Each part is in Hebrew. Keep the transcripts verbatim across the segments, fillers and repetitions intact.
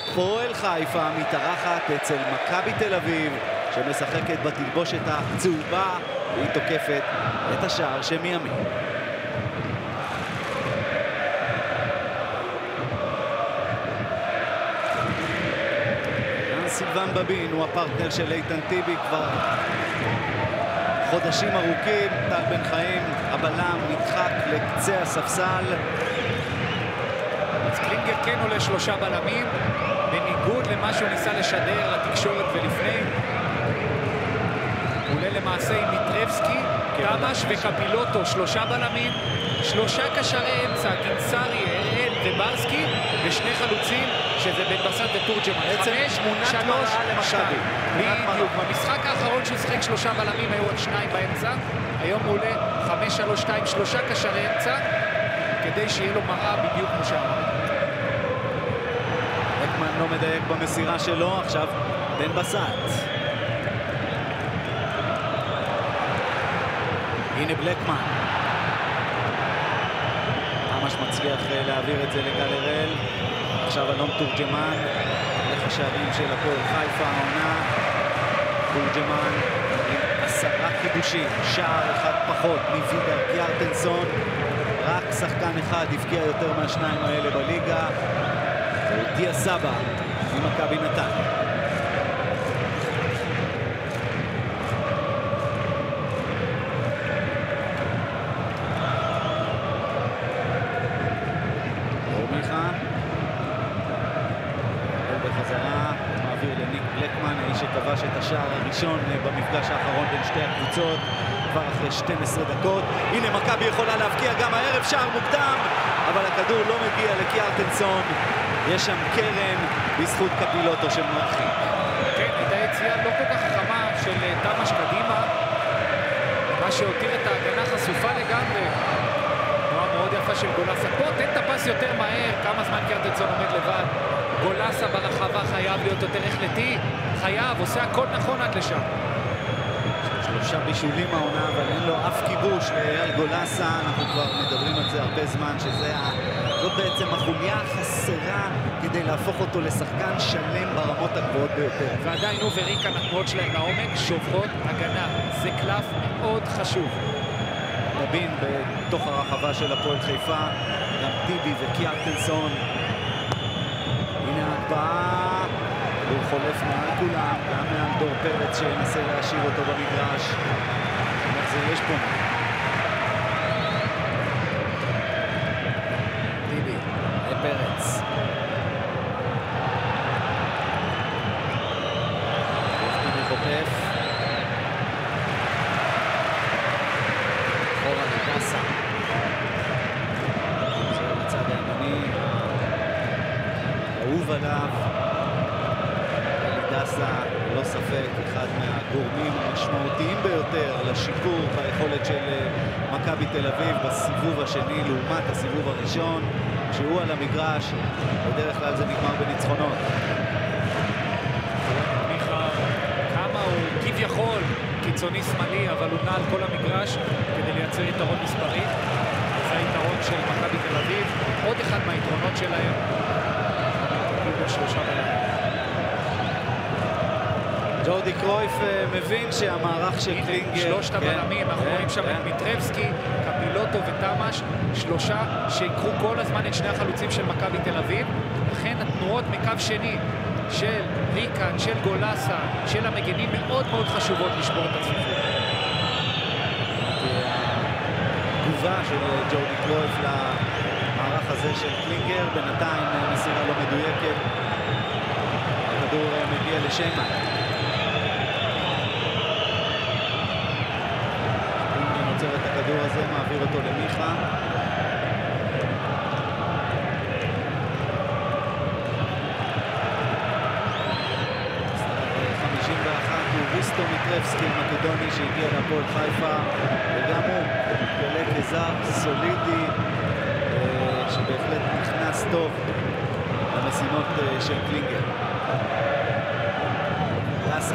הפועל חיפה מתארחת אצל מכבי תל אביב, שמשחקת בתלבושת הצהובה, והיא תוקפת את השער שמימין. סילבן בבין הוא הפרטנר של איתן טיבי כבר חודשים ארוכים. טל בן חיים, הבלם, נדחק לקצה הספסל. אז קלינגר כן עולה שלושה בלמים, בניגוד למה שהוא ניסה לשדר לתקשורת ולפני. הוא עולה למעשה עם מיטרבסקי, תמש וקפילוטו, שלושה בלמים, שלושה קשרי אמצע, קינסרי, הראל וברסקי, ושני חלוצים, שזה בן בסט ותורג'מן. חמש, שלוש, שתיים. בדיוק. במשחק האחרון שהוא שחק שלושה בלמים, היו עוד שניים באמצע. היום הוא עולה חמש, שלוש, שתיים, שלושה קשרי אמצע, כדי שיהיה לו מראה בדיוק כמו שאמר. בלקמן לא מדייק במסירה שלו, עכשיו בן בסט. הנה בלקמן. ממש מצליח להעביר את זה לגל הראל. עכשיו אלון תורג'מן, מלך השערים של הפועל חיפה העונה. תורג'מן עם עשרה כיבושים, שער אחד פחות מוידר קיארטנסון. רק שחקן אחד הבקיע יותר מהשניים האלה בליגה. זהו דיה סבא ממכבי נתניה. שכבש את השער הראשון במפגש האחרון בין שתי הקבוצות כבר אחרי שתים עשרה דקות. הנה מכבי יכולה להבקיע גם הערב שער מוקדם, אבל הכדור לא מגיע לקיארטנסון. יש שם קרן בזכות קפילוטו שמרחיק. כן, הייתה יציאה לא כל כך חכמה של תמש קדימה, מה שהותיר את ההגנה חשופה לגמרי. תנועה מאוד יפה של גולסה. פה תן את הפס יותר מהר, כמה זמן קיארטנסון עומד לבד. גולסה ברחבה חייב להיות יותר החלטי, חייב, עושה הכל נכון עד לשם. שלושה בישולים העונה, אבל אין לו אף כיבוש לאייל גולסה. אנחנו כבר מדברים על זה הרבה זמן, שזה ה... זאת בעצם החוליה החסרה כדי להפוך אותו לשחקן שלם ברמות הגבוהות ביותר. ועדיין הוא וריקן התנועות שלהם לעומק שוברות הגנה. זה קלף מאוד חשוב. בבין בתוך הרחבה של הפועל חיפה, גם טיבי וקיארטנסון. הנה ההגבהה, הוא חולף מעל כולם, גם מעל דור פרץ שינסה להשאיר אותו במגרש. איך זה יש פה? טיבי, פרץ. טיבי חוטף. חורה לגסה. זה בצד הימני. אהוב עליו. דסה, ללא ספק, אחד מהגורמים המשמעותיים ביותר לשיפור ביכולת של מכבי תל אביב בסיבוב השני לעומת הסיבוב הראשון. כשהוא על המגרש, בדרך כלל זה נגמר בניצחונות. מיכה, כמה הוא כביכול קיצוני שמאלי, אבל הוא נע על כל המגרש כדי לייצר יתרון מספרי. זה היתרון של מכבי תל אביב, עוד אחד מהיתרונות שלהם. שלושה בלמים. ג'ורדי קרויף מבין שהמערך של קלינגר... שלושת הבלמים, אנחנו רואים שם את מיטרבסקי, קפילוטו ותמש, שלושה שיקחו כל הזמן את שני החלוצים של מכבי תל אביב, לכן התנועות מקו שני של ריקן, של גולסה, של המגנים מאוד מאוד חשובות לשבור את הצפיפות. התגובה של ג'ורדי קרויף למערך הזה של קלינגר, בינתיים מסירה לא מדויקת, הכדור מגיע לשיימן. עוצר את הכדור הזה, מעביר אותו למיכה. חמישים ואחת הוא ריסטו מיטרבסקי מקדוני שהגיע להפועל חיפה, וגם הוא גולה כזר סולידי שבהחלט נכנס טוב למשימות של קלינגר. גלסה.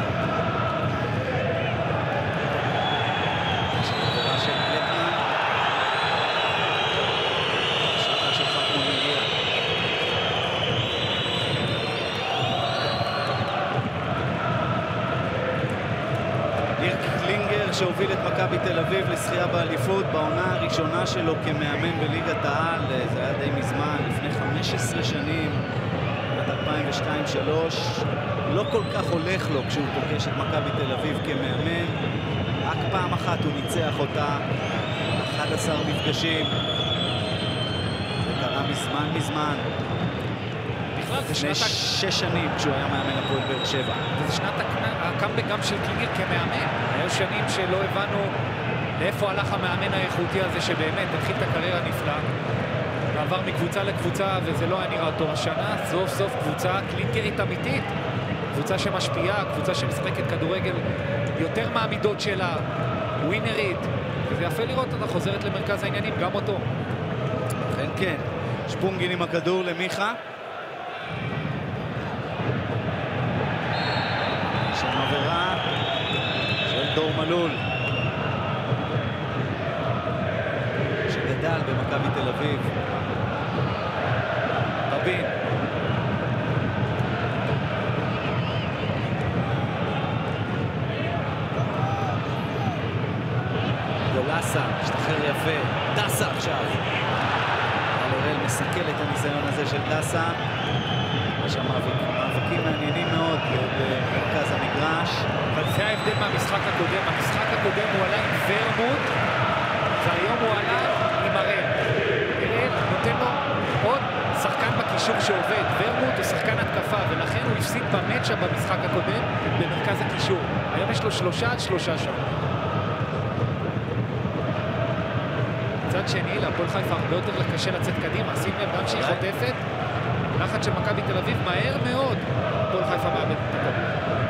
שהוביל את מכבי תל אביב לזכייה באליפות בעונה הראשונה שלו כמאמן בליגת העל, זה היה די מזמן, לפני חמש עשרה שנים, עד אלפיים ושתיים שלוש. לא כל כך הולך לו כשהוא פוגש את מכבי תל אביב כמאמן. רק פעם אחת הוא ניצח אותה, אחד עשר מפגשים. זה קרה מזמן מזמן. לפני שש שנים כשהוא היה מאמן הפועל באר שבע. וזה שנת הקאמבק גם של קלינגר כמאמן. היו שנים שלא הבנו לאיפה הלך המאמן האיכותי הזה שבאמת התחיל את הקריירה נפלאה. ועבר מקבוצה לקבוצה וזה לא היה נראה אותו. השנה סוף סוף קבוצה קלינגרית אמיתית. קבוצה שמשפיעה, קבוצה שמשחקת כדורגל יותר מהמידות שלה, ווינרית. וזה יפה לראות אותה חוזרת למרכז העניינים, גם אותו. כן, כן. שפונגין עם הכדור למיכה. שם עבירה של דור מלול שגדל במכבי תל אביב. רבין גולסה, השתחרר יפה, דסה עכשיו. אלורל מסכל את הניסיון הזה של דסה. יש שם מאבקים מעניינים מאוד במרכז המגרש. אבל זה ההבדל מהמשחק הקודם. המשחק הקודם הוא עלה עם ורמוט, והיום הוא עלה עם הראל. הראל נותן לו עוד שחקן בקישור שעובד. ורמוט הוא שחקן התקפה, ולכן הוא הפסיד במצ'ה במשחק הקודם במרכז הקישור. היום יש לו שלושה עד שלושה שם. מצד שני, להפועל חיפה הרבה יותר קשה לצאת קדימה. שים לב גם שהיא חוטפת. לחץ של מכבי תל אביב מהר מאוד. הפועל חיפה מאבד את הכדור.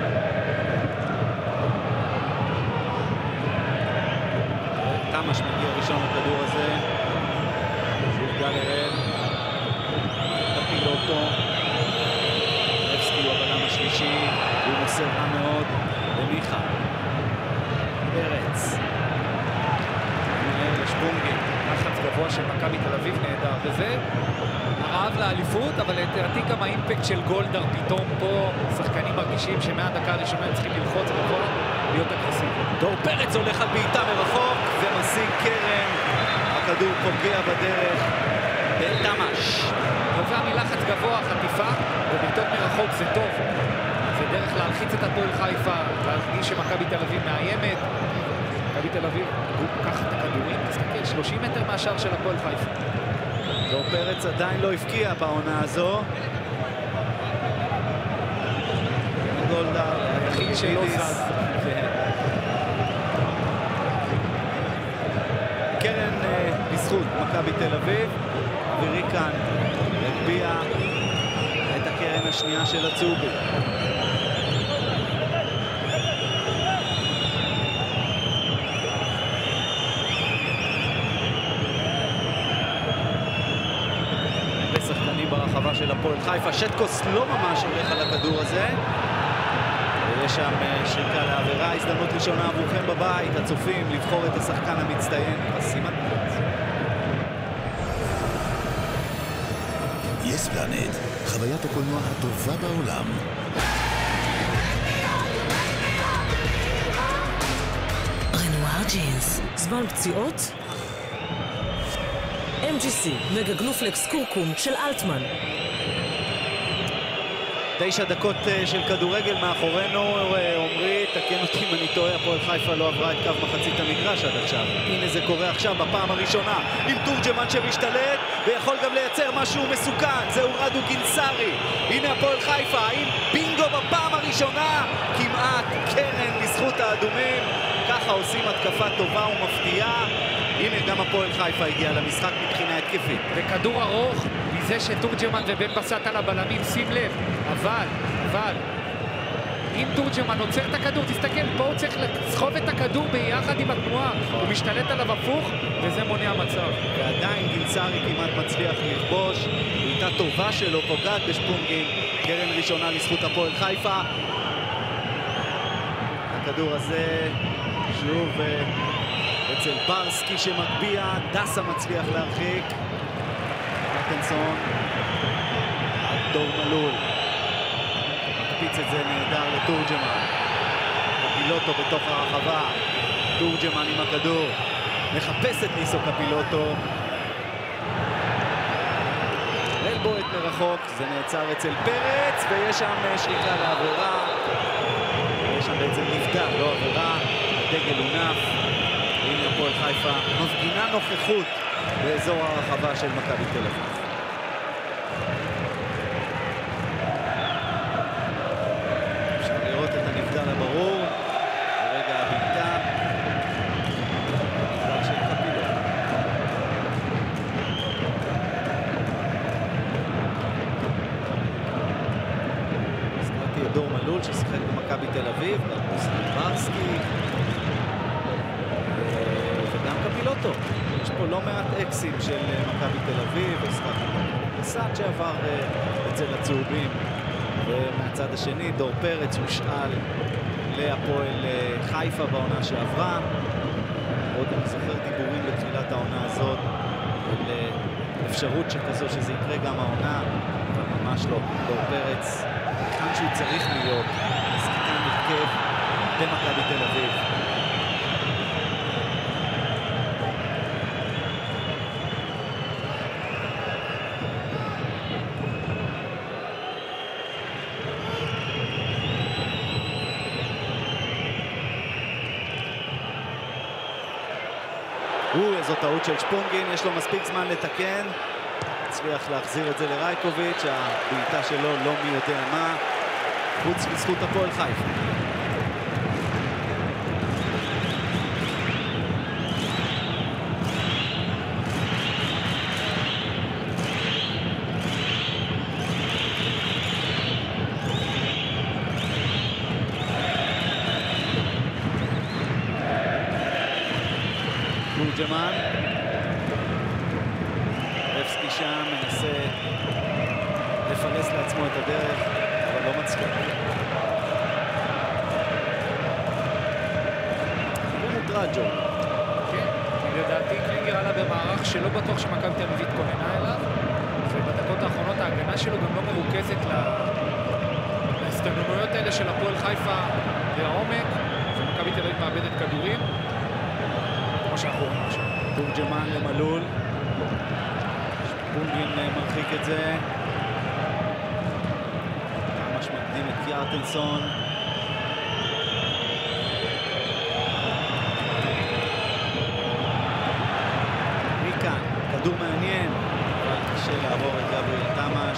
תמש מגיע ראשון לכדור הזה. שוב גל הראל. תפיל אותו. רבסקי הוא הבלם השלישי. הוא מוסר רע מאוד למיכה. פרץ. מהר לשפונגין. לחץ גבוה של מכבי תל אביב נהדר. וזה הרעב לאליפות, אבל לדעתי גם האימפקט של גולדהר פתאום פה שחקנים מרגישים שמהדקה הראשונה הם צריכים ללחוץ גבוה להיות אגרסיביים. דור פרץ הולך על בעיטה מרחוק ומשיג קרן. הכדור פוגע בדרך בתמש. נובע מלחץ גבוה, חטיפה, ובעיטות מרחוק זה טוב. זה דרך להלחיץ את הפועל חיפה, להרגיש שמכבי תל אביב מאיימת. מכבי תל אביב, הוא קח את הכדורים, תסתכל, שלושים מטר מהשאר של הפועל חיפה. דור פרץ עדיין לא הפקיע בעונה הזו. גולדהר, היחיד שלא זז. קרן בזכות מכבי תל אביב. וריקן הגביע את הקרן השנייה של הצהובים. ברחבה של הפועל חיפה. שטקוס לא ממש הולך על הכדור הזה. ויש שם שריקה לעבירה. הזדמנות ראשונה עבורכם בבית, הצופים, לבחור את השחקן המצטיין. חסימת פרץ. יס פלנט, חוויית הקולנוע הטובה בעולם. רנואר ג'ינס, זמן פציעות? אם ג'י סי, מגה גלופלקס קורקום של אלטמן. תשע דקות של כדורגל מאחורינו. עומרי, תקן אותי אם אני טועה, הפועל חיפה לא עברה את קו מחצית המגרש עד עכשיו. הנה זה קורה עכשיו בפעם הראשונה עם תורג'מן שמשתלט ויכול גם לייצר משהו מסוכן. זהו רדו גינסרי. הנה הפועל חיפה, האם בינגו בפעם הראשונה? כמעט קרן בזכות האדומים. ככה עושים התקפה טובה ומפתיעה. הנה גם הפועל חיפה הגיע למשחק מבחינה התקפית. וכדור ארוך מזה שתורג'מן ובן בסט על הבלמים, שים לב. אבל, אבל, אם תורג'מן עוצר את הכדור, תסתכל, פה הוא צריך לסחוב את הכדור ביחד עם התנועה. הוא משתלט עליו הפוך, וזה מונע מצב. ועדיין גינסרי כמעט מצליח לכבוש. בעיטה טובה שלו פוגעת בשפונגין. קרן ראשונה לזכות הפועל חיפה. הכדור הזה שוב אצל ברסקי שמגביע. דסה מצליח להרחיק. מרטנסון. דור מלול. מקפיץ את זה נהדר לתורג'מן. פילוטו בתוך הרחבה. תורג'מן עם הכדור, מחפש את ניסו קפילוטו. רל בועט מרחוק, זה נעצר אצל פרץ, ויש שם שריקה לעבירה. יש שם בעצם נבדל, לא עבירה, הדגל הונף. הנה הפועל חיפה מפגינה נוכחות באזור הרחבה של מכבי תל אביב. אפשר לראות את הנבדל הברור, ברגע הבלתה, הנבדל של קפילוטו. הזכרתי את דור מלול ששיחק במכבי תל אביב, גם רוסלן ברסקי וגם קפילוטו. יש פה לא מעט אקסים של מכבי תל אביב, הזכרתי סאט שעבר אצל הצהובים, ומהצד השני דור פרץ הושאל להפועל חיפה בעונה שעברה. עוד אני זוכר דיבורים בתחילת העונה הזאת על אפשרות שכזו שזה יקרה גם העונה, אבל ממש לא. דור פרץ כאן שהוא צריך להיות שחקן הרכב במכבי תל אביב. זו טעות של שפונגין, יש לו מספיק זמן לתקן, הצליח להחזיר את זה לרייקוביץ', הבעיטה שלו לא מי יודע מה, חוץ לזכות הפועל חיפה. תורג'מן, רפסקי שם מנסה לפלס לעצמו את הדרך, אבל לא מצליח. ומוטרג'ו. כן, לדעתי קלינגר עלה במערך שלא בטוח שמכבי תל אביב התכוננה אליו, ובדקות האחרונות ההגנה שלו גם לא מרוכזת להסתננויות האלה של הפועל חיפה לעומק, ומכבי תל אביב מאבדת כדורים. תורג'מן למלול, שפונגין מרחיק את זה, ממש מקדים את קיארטנסון. מכאן, כדור מעניין, אבל קשה לעבור את גבריאל תמש.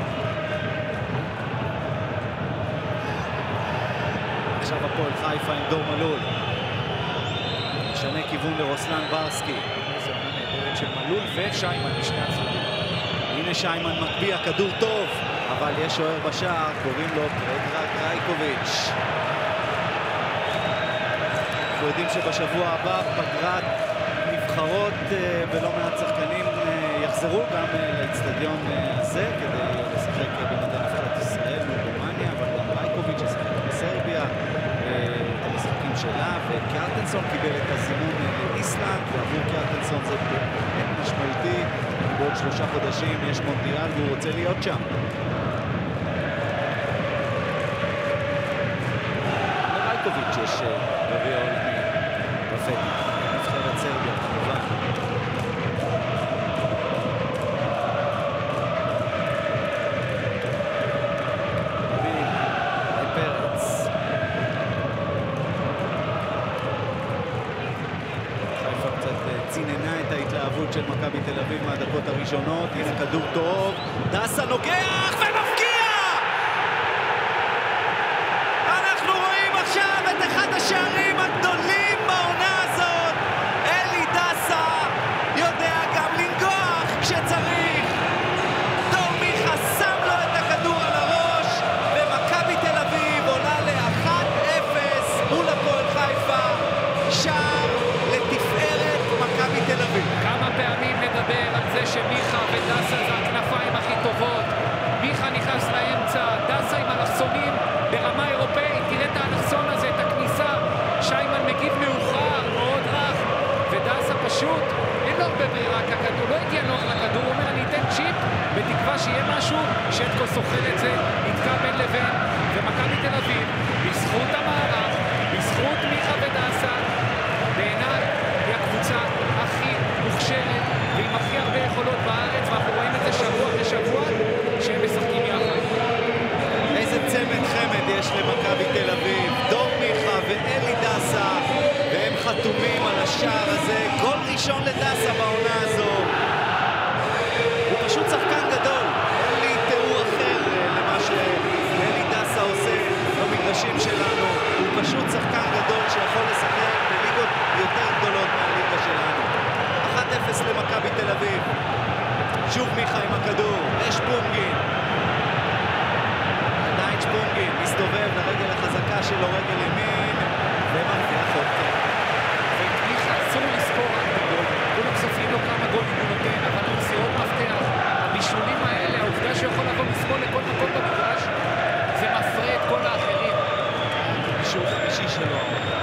עכשיו הפועל חיפה עם דור מלול. משנה כיוון לרוסלן ברסקי. זה עונה נהדרת של מלול ושיימן משני הצדדים. הנה שיימן מקביע, כדור טוב, אבל יש שוער בשער, קוראים לו פרדרק רייקוביץ'. אנחנו יודעים שבשבוע הבא פגרת נבחרות ולא מעט שחקנים יחזרו גם לאצטדיון הזה כדי לשחק במדעי נבחרת ישראל מול רומניה, אבל גם רייקוביץ' ישחק בסרביה את המשחקים שלה, וקיארטנסון קיבל את הזימון לאיסלנד, ועבור קיארטנסון זה באמת משמעותי, בעוד שלושה חודשים יש מונדיאל והוא רוצה להיות שם. לרייקוביץ' יש גביע עולמי בפתח, נבחרת סרביה כמובן. ציננה את ההתלהבות של מכבי תל אביב מהדקות הראשונות. הנה כדור טוב, דסה נוגח ומפקיע! אנחנו רואים עכשיו את אחד השערים הגדולים בעונה הזאת. אלי דסה יודע גם לנגוח כשצריך. דור מיכה שם לו את הכדור על הראש, ומכבי תל אביב עולה ל-אחת אפס מול הפועל חיפה. שער לתפארת מכבי תל אביב. כמה פעמים נדבר על זה שמיכה ודסה זה הכנפיים הכי טובות. מיכה נכנס יש למכבי תל אביב, דור מיכה ואלי דסה, והם חתומים על השער הזה. גול ראשון לדסה בעונה הזו. הוא פשוט שחקן גדול, אין לי תיאור אחר למה שאלי דסה עושה במגרשים שלנו. הוא פשוט שחקן גדול שיכול לשחק בליגות יותר גדולות מהליגה שלנו. אחת אפס למכבי תל אביב. שוב מיכה עם הכדור, יש בונגין. עדיין שבונגין, מסתובב לרגל החזקה שלו, רגל ימין, ומרוויח עוד כן. ואת מיכה אסור לזכור רק בגול. כולם סופרים לו כמה גולים הוא נותן, אבל המסירות מפתח, הבישולים האלה, העובדה שיכול לבוא משמאל לכל מקום במגרש, זה מפרה את כל האחרים. בישול חמישי שלו.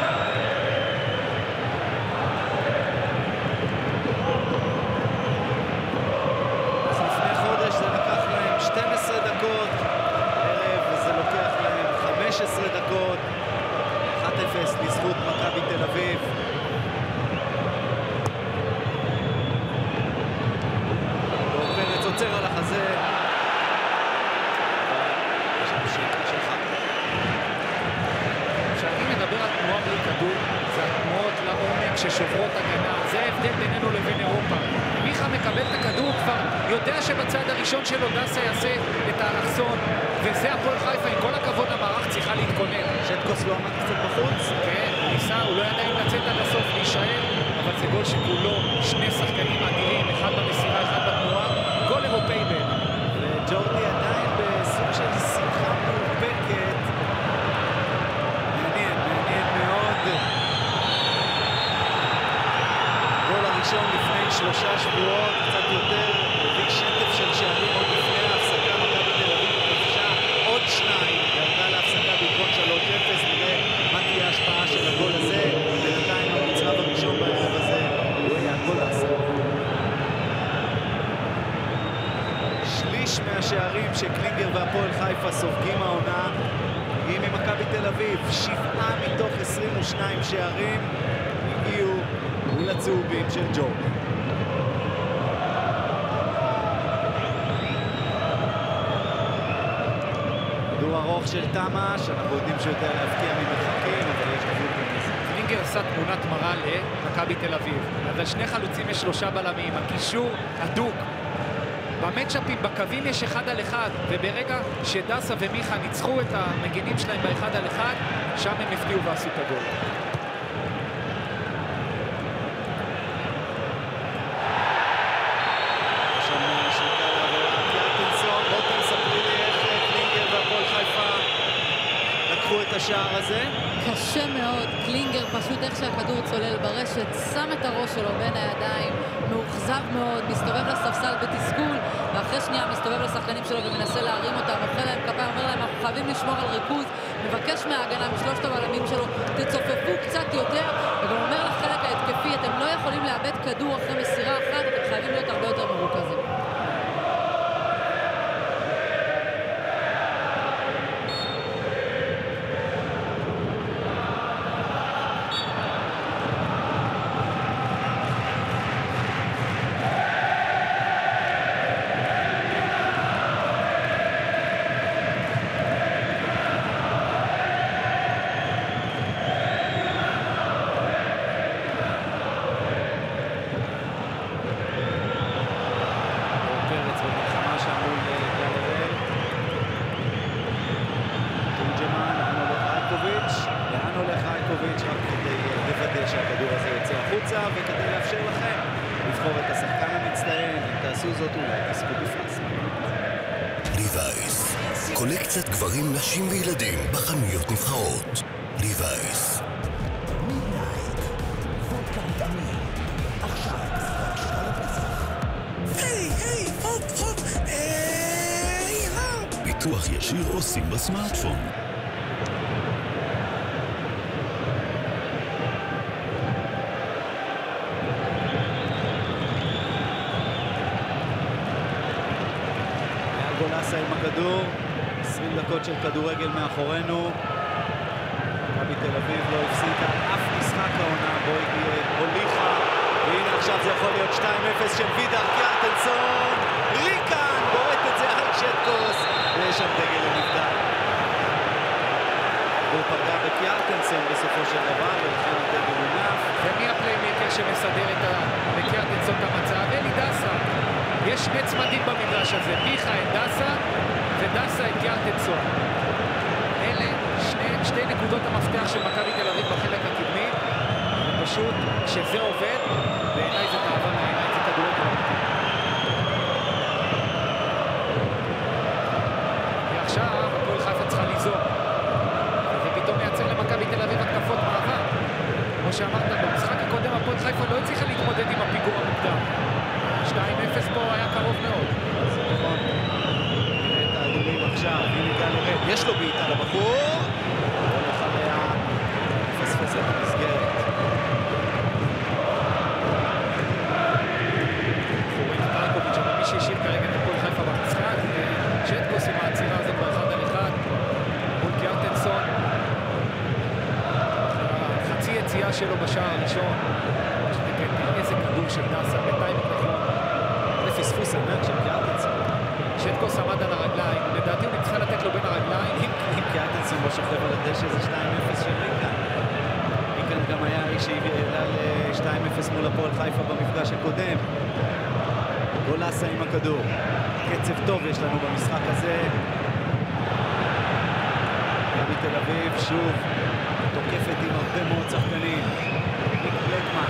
שתים עשרה דקות ערב, וזה לוקח להם חמש עשרה דקות. אחת אפס לזכות מכבי תל אביב. דור פרץ עוצר על החזה. כשאני מדבר על תנועה בלי כדור, זה התנועות לעומק ששוברות הגנה. זה ההבדל בינינו לבין אירופה. מיכה מקבל את הכדור, כבר יודע שבצד הראשון שלו דסה יעשה את האלכסון, וזה הפועל חיפה, עם כל הכבוד למערך צריכה להתכונן. שטקוס לא עמד קצת בחוץ? כן, הוא ניסה, הוא לא ידע אם לצאת עד הסוף להישאר, אבל זה גול שכולו שני שחקנים אדירים, אחד במסירה, אחד בתנועה, גול אירופאי בין. וג'ורדי עדיין בסוג של שמחה מאופקת. מעניין, מעניין מאוד. גול הראשון לפני שלושה שבועות, קצת יותר, הביא שטף של שערים עוד לפני ההפסקה. מכבי תל אביב כבשה עוד שניים, ירדה להפסקה בעקבות שלוש אפס. נראה מה תהיה ההשפעה של הגול הזה. בינתיים המצרב הראשון בערב הזה הוא היה גול עשר. שליש מהשערים שקלינגר והפועל חיפה סופגים העונה היא ממכבי תל אביב. שבעה מתוך עשרים ושניים שערים הגיעו מול הצהובים של ג'ורדי. כדור ארוך של תמה, שאנחנו יודעים שיותר להפקיע ממרחקים, אבל יש גבול בזה. קלינגר עשה תמונת מראה למכבי תל אביב. אז על שני חלוצים יש שלושה בלמים, הקישור הדוק. במצ'אפים, בקווים יש אחד על אחד, וברגע שדסה ומיכה ניצחו את המגינים שלהם באחד על אחד, שם הם הפתיעו ועשו את הגול. את השער הזה. קשה מאוד, קלינגר פשוט איך שהכדור צולל ברשת, שם את הראש שלו בין הידיים, מאוכזב מאוד, מסתובב לספסל בתסכול, ואחרי שנייה מסתובב לשחקנים שלו ומנסה להרים אותם, אוכל להם כפיים, אומר להם, אנחנו חייבים לשמור על ריכוז, מבקש מההגנה משלושת הבלמים שלו, תצופפו קצת יותר, וגם אומר לחלק ההתקפי, אתם לא יכולים לאבד כדור אחרי מסירה אחת, אתם חייבים להיות הרבה יותר מרוכזים. וכדי לאפשר לכם לבחור את השחקן המצטיין, אם תעשו זאת אולי תספו בפרס. ליווייס, קולקציית גברים, נשים וילדים בחנויות נבחרות. ליווייס. היי, היי, הופ, הופ, היי, הופ. ביטוח ישיר עושים בסמארטפון. גולסה עם הכדור, עשרים דקות של כדורגל מאחורינו. מכבי תל אביב לא הפסידה אף משחק העונה בו היא הוליכה, והנה עכשיו זה יכול להיות שתיים אפס של וידר קיארטנסון. ריקן בועט את זה על שטקוס, ויש שם דגל למבדל. הכדור פגע בקיארטנסון בסופו של דבר, ולכן הכדור הונף. ומי הפליימקר שמסדר את לקיארטנסון את המצב? אלי דסה. יש שני צמדים במגרש הזה, מיכה את דסה ודסה את קיארטנסון. אלה שני, שתי נקודות המפתח של מכבי תל אביב בחלק הקדמי. פשוט כשזה עובד, בעיניי זה תאווה מעיניי, זה כדורגל אמיתי. ועכשיו הפועל חיפה צריכה ליזום. וזה פתאום מייצר למכבי תל אביב התקפות מעבר. כמו שאמרת, במשחק הקודם הפועל חיפה לא הצליחה להתמודד עם הפיגור המוקדם. שתיים אפס פה היה קרוב מאוד. זה נכון. נראה את האדומים עכשיו, הנה גל ירד. יש לו בעיטה לבחור. הולך עליה, פספס את המסגרת. שהשאיר כרגע את הפועל חיפה במשחק, שטקוס עם העצירה הזאת באחד על אחד מול קיארטנסון, חצי יציאה שלו בשער הראשון. איזה כדור של דסה בטיימינג נכון, זה פספוס ענק של קיארטנסון. שטקוס עמד על הרגליים, לדעתי הוא צריכה לתת לו בין הרגליים. אם קיארטנסון לא שוכב על הדשא זה שתיים אפס של ריקן. ריקן גם היה האיש שהעלה ל-שתיים אפס מול הפועל חיפה במפגש הקודם. גולסה עם הכדור, קצב טוב יש לנו במשחק הזה. מכבי תל אביב שוב תוקפת עם הרבה מאוד שחקנים. ניק בלקמן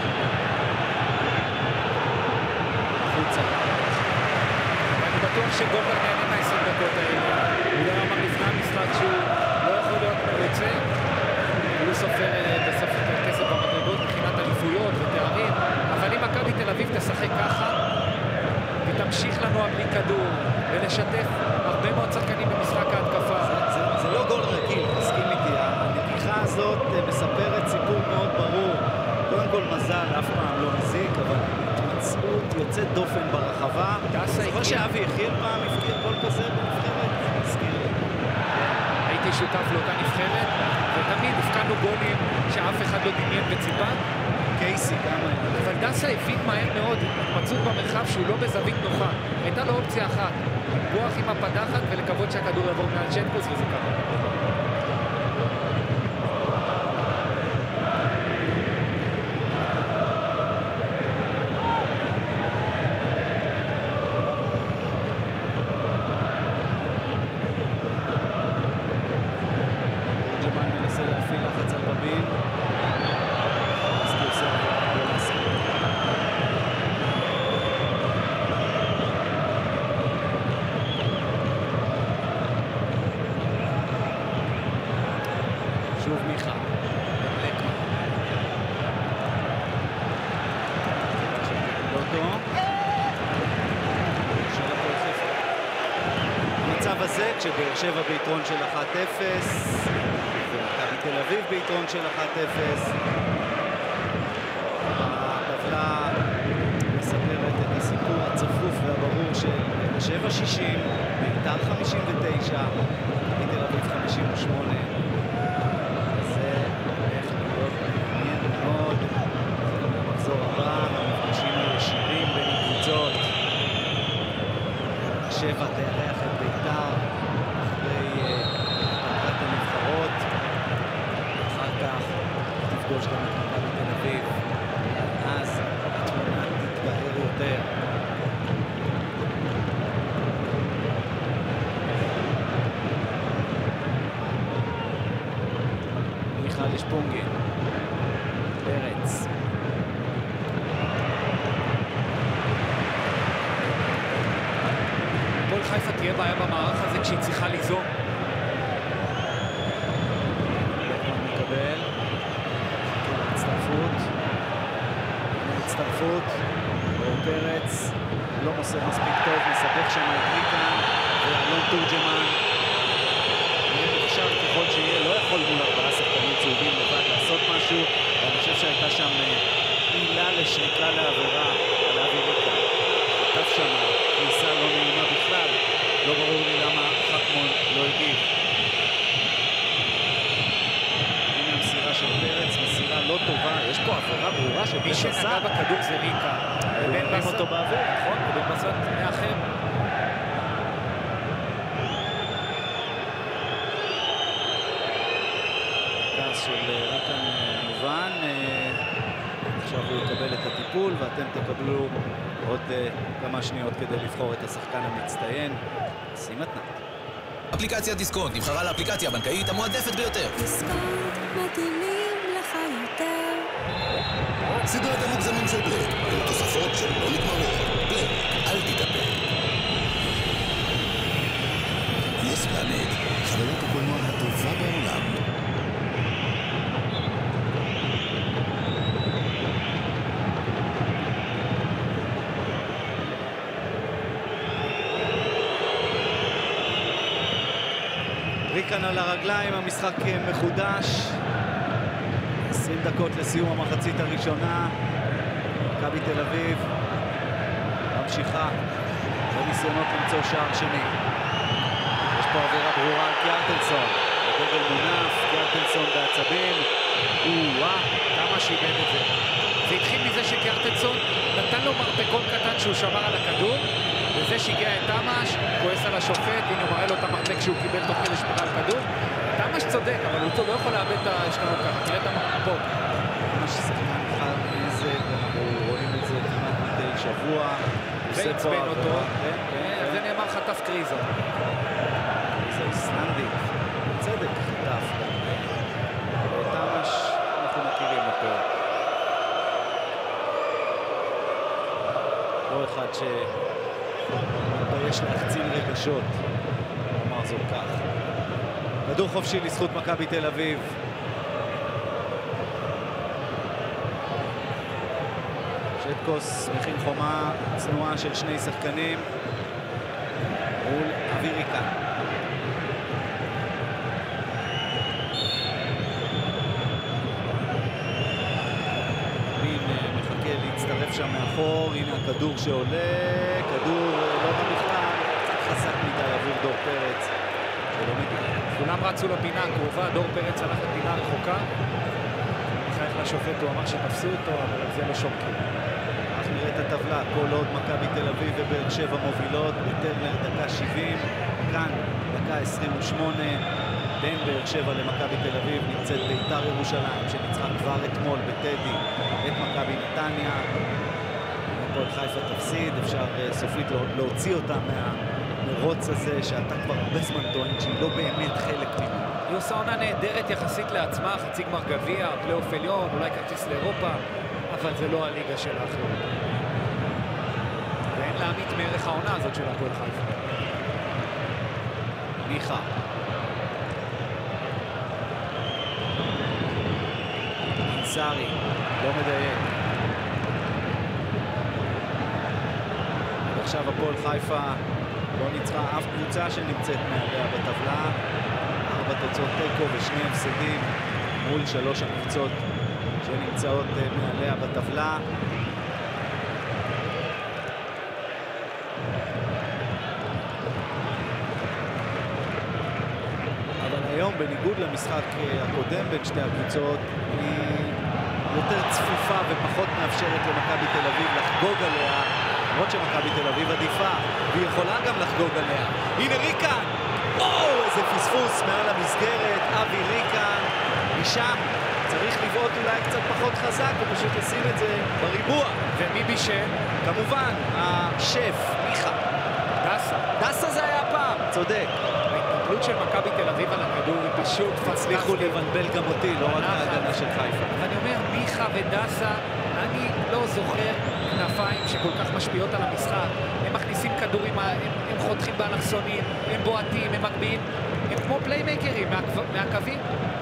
החוצה. אני בטוח שגולדברג נהנה מה-עשרים דקות האלה. הוא לא אמר לפני המשחק שהוא לא יכול להיות מרוצה. הוא סופר בסוף את הכסף במדרגות מבחינת אליפויות ותארים, אבל אם מכבי תל אביב תשחק ככה ותמשיך לנו בלי כדור ולשתף הרבה מאוד שחקנים במשחק ההתקפה. זה, זה, זה לא גול רגיל, תסכים איתי. הנתיחה הזאת מספרת סיפור מאוד ברור. קודם כל מזל אף פעם לא מזיק, אבל התמצאות יוצאת דופן ברחבה. זוכר שאבי יחיאל פעם הפקיר גול כזה בנבחרת? תזכיר לי. הייתי שותף לאותה נבחרת, ותמיד הפקענו גולים שאף אחד לא דמיין וציפה. קייסי גם היה. אבל דסה הבין מהר מאוד התמצאות במרחב שהוא לא בזווית נוחה. הייתה לו אופציה אחת, לקבוח עם הפדחת ולקוות שהכדור יעבור מעל שטקוס, וזה קרה. ג'מאן מנסה להפעיל לחץ על בבין. שוב מיכה. בלקמן. לוטו. של הפועל חיפה. המצב הזה, כשבאר שבע ביתרון של אחת אפס, ומכבי תל אביב ביתרון של אחת אפס. הטבלה מספרת את הסיפור הצפוף והברור של באר שבע שישים, בית"ר חמישים ותשע, מכבי תל אביב חמישים ושמונה. זה הולך להיות מעניין מאוד. זה במחזור הבא, המפגשים הישירים בין הקבוצות. באר שבע תארח את בית"ר אחרי פגרת הנבחרות. אחר כך תפגוש גם את מכבי תל אביב. אז התמונה תתבהר יותר. מיכל שפונגן, פרץ. הפועל חיפה תהיה בעיה במערך הזה כשהיא צריכה ליזום. בלקמן מקבל. הצטרפות. הצטרפות. באור פרץ. לא מוסר מספיק טוב, מסבך שם את ריקן. ואלון תורג'מן. מוכשר ככל שיהיה, לא יכול מול ארבעה שחקנים צהובים לבד לעשות משהו. ואני חושב שהייתה שם עילה לשריקה לעבירה על אבי ריקן. כתב שם כניסה לא נעימה בכלל. לא ברור לי למה חכמון לא הגיב. הנה המסירה של פרץ, מסירה לא טובה. יש פה עבירה ברורה של מי שנגע בכדור זה ריקה. ובן בסט אותו באוויר. נכון, ובן בסט מאחר. הפס של ריקן מובן. עכשיו הוא יקבל את הטיפול ואתם תקבלו עוד כמה שניות כדי לבחור את השחקן המצטיין. שים מתנה. אפליקציית דיסקונט נבחרה לאפליקציה הבנקאית המועדפת ביותר. דיסקונט מתאימים לך יותר. סדרת המוגזמים של בלק, עם תוספות שלא נגמרות. בלק, אל תתאפק. יס פלנט, חבילת הקולנוע הטובה בעולם. ריקן על הרגליים, המשחק מחודש. עשרים דקות לסיום המחצית הראשונה. מכבי תל אביב ממשיכה בניסיונות למצוא שער שני. יש פה עבירה ברורה על קיארטנסון. הדגל מונף, קיארטנסון בעצבים. או-אה, כמה שאיבד את זה. זה התחיל מזה שקיארטנסון נתן לו מרפקון קטן שהוא שמר על הכדור, וזה שהגיע את תמש, כועס על השופט, הנה הוא מראה לו את המרפק שהוא קיבל תוך כדי שמירה על כדור. תמש צודק, אבל הוא לא יכול לאבד את השטרות ככה, תראה את המרפק. ממש שחקן אחד נזק, אנחנו רואים את זה כמעט מדי שבוע. ועצבן אותו, זה נאמר חטף קריזה. זה איסלנדי, בצדק חטף. תמש, אנחנו מכירים אותו. לא אחד ש... יש להחצין רגשות, אמר זאת כך. כדור חופשי לזכות מכבי תל אביב. שטקוס מכין חומה צנועה של שני שחקנים מול אבי ריקן. מין מחכה להצטרף שם מאחור, הנה הכדור שעולה, כדור לא בכלל, קצת חזק מדי עבור דור פרץ. כולם רצו לפינה הקרובה, דור פרץ הלך לפינה רחוקה. מחייך לשופט, הוא אמר שתפסו אותו, אבל על זה לא שומקים. אנחנו נראה את הטבלה, כל עוד מכבי תל אביב ובאר שבע מובילות, בטרנר דקה שבעים, כאן דקה עשרים ושמונה, בין באר שבע למכבי תל אביב נמצאת בית"ר ירושלים, שניצחה כבר אתמול בטדי את מכבי נתניה. הפועל חיפה תפסיד, אפשר סופית להוציא אותה מהמרוץ הזה, שאתה כבר הרבה זמן טוען שהיא לא באמת חלק ממנו. היא עושה עונה נהדרת יחסית לעצמה, חצי גמר גביע, פלייאוף עליון, אולי כרטיס לאירופה, אבל זה לא הליגה של האחרות. ואין להעמיד מערך העונה הזאת של הפועל חיפה. מיכה. אינסרי, לא מדייק. עכשיו הפועל חיפה לא ניצחה אף קבוצה שנמצאת מעליה בטבלה. ארבע תוצאות תיקו ושני הפסדים מול שלוש הקבוצות שנמצאות מעליה בטבלה. אבל היום, בניגוד למשחק הקודם בין שתי הקבוצות, היא יותר צפופה ופחות מאפשרת למכבי תל אביב לחגוג עליה, למרות שמכבי תל אביב עדיפה, והיא יכולה גם לחגוג עליה. הנה ריקן! וואו, איזה פספוס מעל המסגרת, אבי ריקן, משם צריך לבעוט אולי קצת פחות חזק ופשוט לשים את זה בריבוע. ומי בישל? כמובן, השף, מיכה. דסה. דסה זה היה הפעם, צודק. ההתנפלות של מכבי תל אביב על הכדור היא פשוט פנטסטית. הצליחו לבלבל גם אותי, לא רק ההגנה של חיפה. אבל אני אומר, מיכה ודסה, אני לא זוכר כנפיים שכל כך משפיעות על המשחק. הם מכניסים כדורים, הם, הם חותכים באלכסונים, הם בועטים, הם מגביהים. הם כמו פליימקרים מהקו... מהקווים.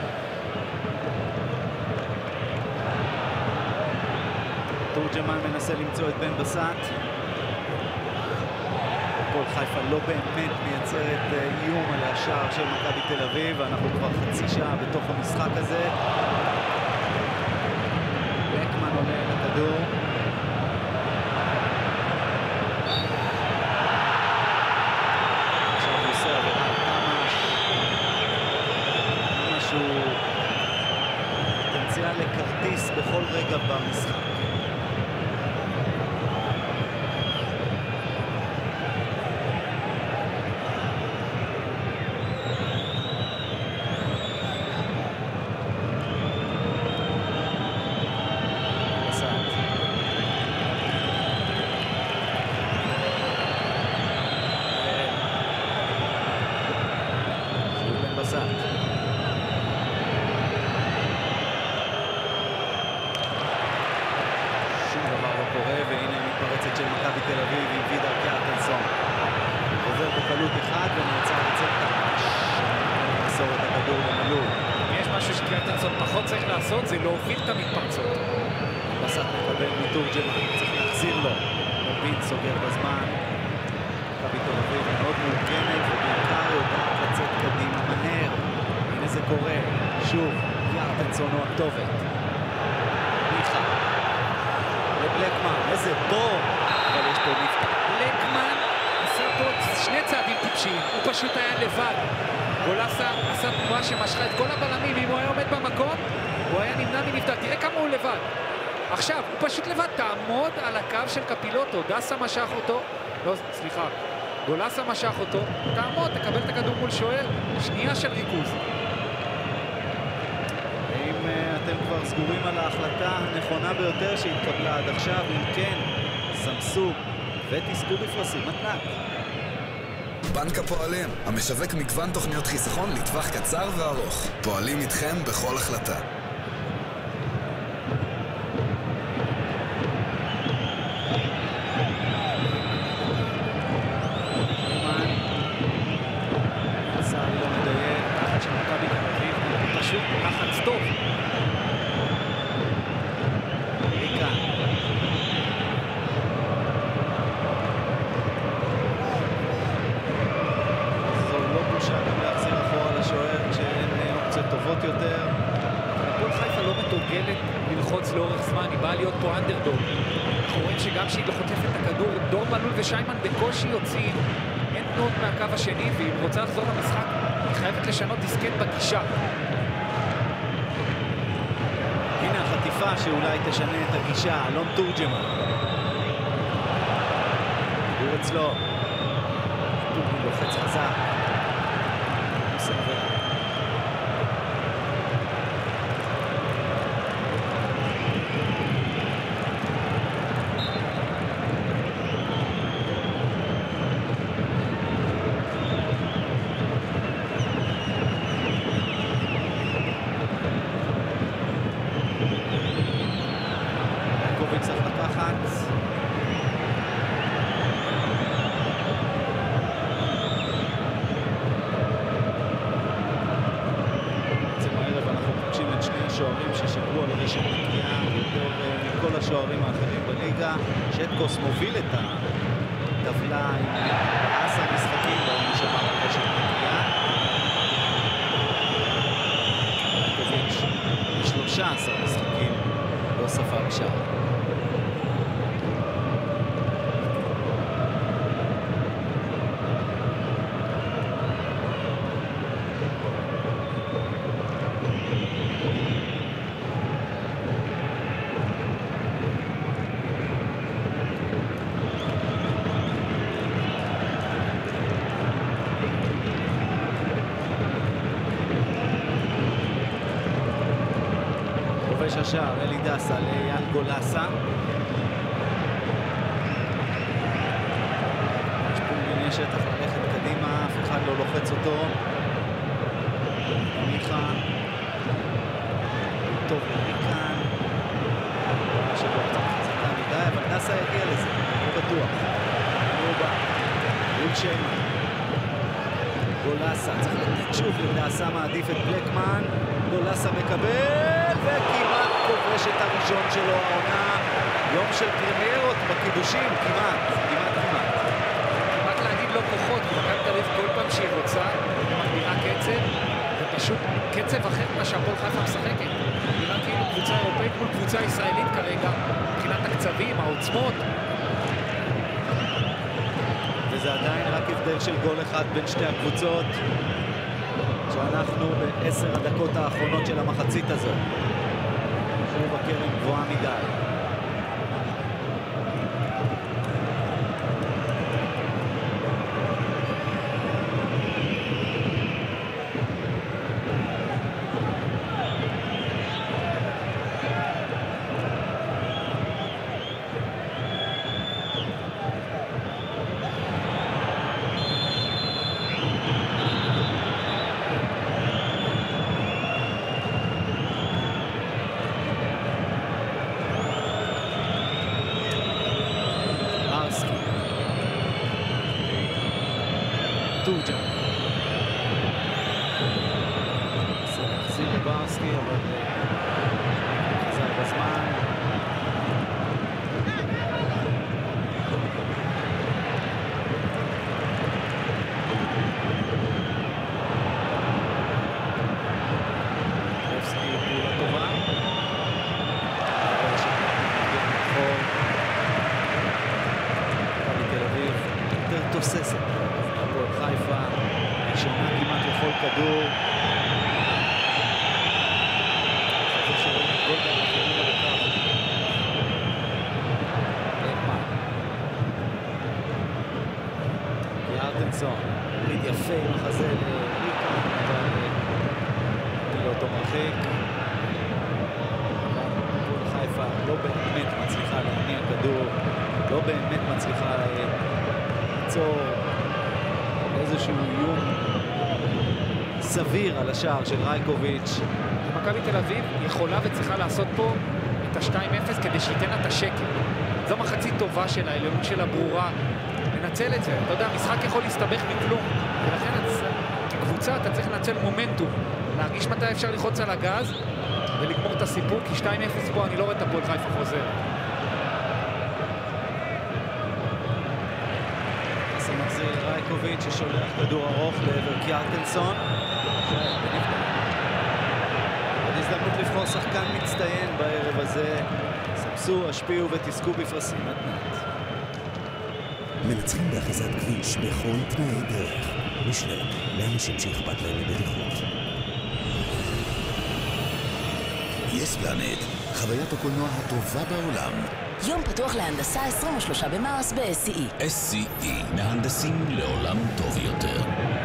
תורג'מן מנסה למצוא את בן בסט. הפועל חיפה לא באמת מייצרת איום על השער של מכבי תל אביב, ואנחנו כבר חצי שעה בתוך המשחק הזה. בקמן עולה לכדור. עכשיו הוא עושה עבירה על תמש. תמש הוא פוטנציאל לכרטיס בכל רגע במשחק. קצת. שום דבר לא קורה, והנה המתפרצת של מכבי תל אביב עם וידר קיארטנסון. עובר בקלות אחד ונעצר אצל תמש. שמסור את הכדור למלול. יש משהו שקיארטנסון פחות צריך לעשות, זה להוביל את המתפרצות. בסט מקבל מתורג'מן, צריך להחזיר לו. רבין סוגר בזמן. מכבי תל אביב מאוד מאורגנת ובעיקר יודעת לצאת קדימה מהר. הנה זה קורה. שוב, קיארטנסון הוא הכתובת. מיכה. לבלקמן, איזה בור. אבל יש פה נפתח. בלקמן עשה פה שני צעדים טיפשיים, הוא פשוט היה לבד. גולסה עשה תנועה שמשכה את כל הבלמים, אם הוא היה עומד במקום, הוא היה נמנע מנפתח. תראה כמה הוא לבד. עכשיו, הוא פשוט לבד, תעמוד על הקו של קפילוטו, דסה משך אותו, לא, סליחה, גולסה משך אותו, תעמוד, תקבל את הכדור מול שוער, שנייה של ריכוז. האם uh, אתם כבר סגורים על ההחלטה הנכונה ביותר שהתקבלה עד עכשיו? אם כן, סמסו ותזכו בפרסים מתנת. בנק הפועלים, המשווק מגוון תוכניות חיסכון לטווח קצר וארוך. פועלים איתכם בכל החלטה. ושיימן בקושי יוצאים, אין תנועות מהקו השני, ואם רוצה לחזור למשחק, היא חייבת לשנות דיסקט בגישה. הנה החטיפה שאולי תשנה את הגישה, אלון תורג'מן. הוא אצלו. תורג'מן לוחץ חזק. מסתבר. שטקוס מוביל את הטבלה עם עשר משחקים והוא שמר על רשת נקייה. רקוביץ' ב-שלושה עשר משחקים לא ספר שער. השער, אלי דסה לאייל גולסה. יש פה מיני שטח ללכת קדימה, אף אחד לא לוחץ אותו. מיכה. טוב מכאן. שבו קצת חזקה מדי, אבל דסה יגיע לזה, לא בטוח. הוא בא. מול שיימן. גולסה, צריך לתת שוב לדסה, מעדיף את בלקמן. גולסה מקבל, וכמעט כובש את הראשון שלו העונה. יום של פרמיירות בקידושים, כמעט, כמעט, כמעט. רק להגיד לו כוחות, כי מכבי תל אביב כל פעם שהיא רוצה, היא מגבירה קצב, זה פשוט קצב אחר מה שהפועל חיפה משחקת. נראה כאילו קבוצה אירופאית מול קבוצה ישראלית כרגע, מבחינת הקצבים, העוצמות. וזה עדיין רק הבדל של גול אחד בין שתי הקבוצות. שאנחנו בעשר הדקות האחרונות של המחצית הזאת. שוב הקרן גבוהה מדי. ברסקי, אבל חזר בזמן. ברסקי פעולה טובה. בתל אביב יותר תוססת. הפועל חיפה, ראשונה כמעט לכל כדור. חושב שרואים את גולדה האחרונים על הקו. איפה? יארטנסון, הוריד יפה עם החזה לריקה, אבל נתן לו אותו מרחיק. הפועל חיפה לא באמת מצליחה להניע כדור, לא באמת מצליחה ליצור איזשהו איום סביר על השער של רייקוביץ'. מכבי תל אביב יכולה וצריכה לעשות פה את ה-שתיים אפס כדי שייתן לה את השקל. זו מחצית טובה שלה, העליונות שלה ברורה. לנצל את זה. אתה יודע, המשחק יכול להסתבך מכלום. ולכן כקבוצה אתה צריך לנצל מומנטום. להרגיש מתי אפשר ללחוץ על הגז ולגמור את הסיפור, כי שתיים אפס פה אני לא רואה את הפועל חיפה חוזר. זה מחזיר רייקוביץ' ששולח כדור ארוך לעבר קיארטנסון. עוד הזדמנות לבחור שחקן מצטיין בערב הזה. ספסו, השפיעו ותזכו בפרסים מתנת. מנצחים באחיזת כביש בכל תנאי דרך. משלם לאנשים שאכפת להם מבטיחות. יס פלנט, חוויית הקולנוע הטובה בעולם. יום פתוח להנדסה עשרים ושלושה במרס ב-אס סי אי. אס סי אי, מהנדסים לעולם טוב יותר.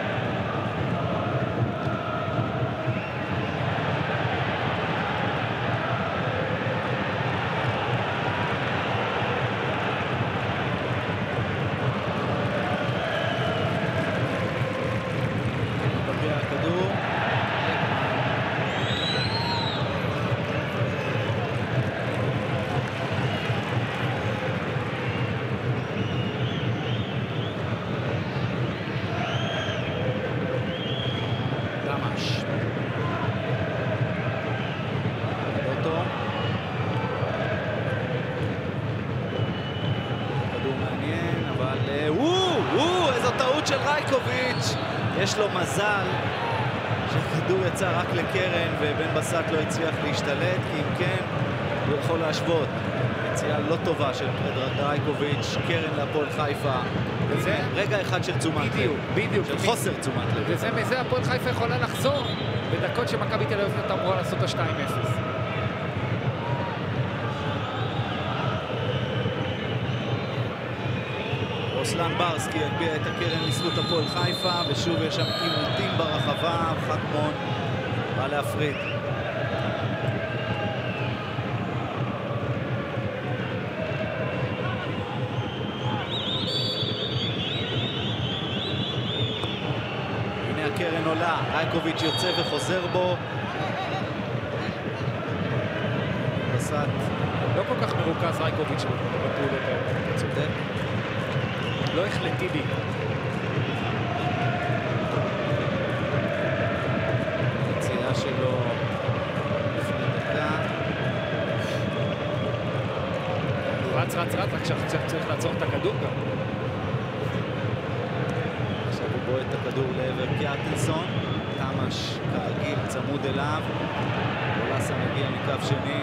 של רייקוביץ', יש לו מזל שהכדור יצא רק לקרן ובן בסט לא הצליח להשתלט, כי אם כן הוא יכול להשוות. יציאה לא טובה של פרדרד רייקוביץ', קרן להפועל חיפה. וזה רגע אחד של תשומת לב. בדיוק, בדיוק. של חוסר תשומת לב. וזה מזה הפועל חיפה יכולה לחזור בדקות שמכבי תל אביב הייתה אמורה לעשות את ה-שתיים אפס. רוסלן ברסקי הגביע את הקרן לזכות הפועל חיפה, ושוב יש שם עימותים ברחבה, חכמון בא להפריד. הנה הקרן עולה, רייקוביץ' יוצא וחוזר בו. בסט לא כל כך מרוכז רייקוביץ' בפעולות האלה. צודק. לא החלטי לי. יציאה שלו לפני דקה. רץ, רץ, רץ, רק שעכשיו צריך לעצור את הכדור גם. עכשיו הוא בועט את הכדור לעבר קיארטנסון. תמש כרגיל צמוד אליו. גולסה מגיע מקו שני.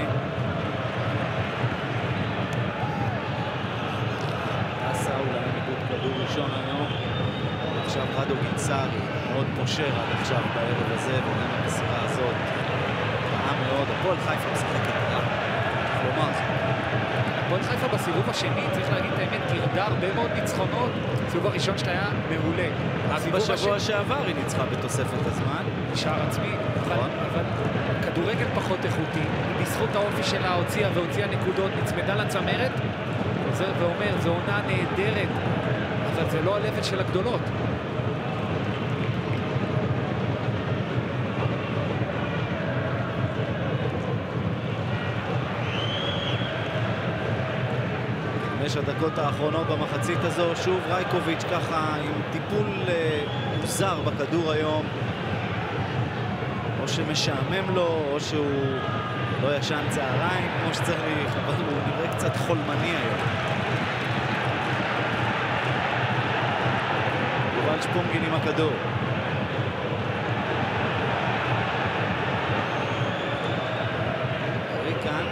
אולי נקוד כדור ראשון היום. עכשיו רדו גינסארי מאוד פושר עד עכשיו בערב הזה, וגם המסירה הזאת רעה מאוד. הפועל חיפה משחקת רע, כלומר הפועל חיפה בסיבוב השני, צריך להגיד את האמת, גירדה הרבה מאוד ניצחונות. הסיבוב הראשון שלה היה מעולה. אז בשבוע שעבר היא ניצחה בתוספת הזמן. שער עצמי, אבל כדורגל פחות איכותי. היא בזכות האופי שלה הוציאה והוציאה נקודות, נצמדה לצמרת. חוזר ואומר, זו עונה נהדרת, אבל זה לא הלבל של הגדולות. חמש הדקות האחרונות במחצית הזו, שוב רייקוביץ' ככה עם טיפול מוזר בכדור היום. או שמשעמם לו, או שהוא לא ישן צהריים, כמו שצריך, אבל הוא נראה קצת חולמני היום. יובל שפונגין עם הכדור. ריקן.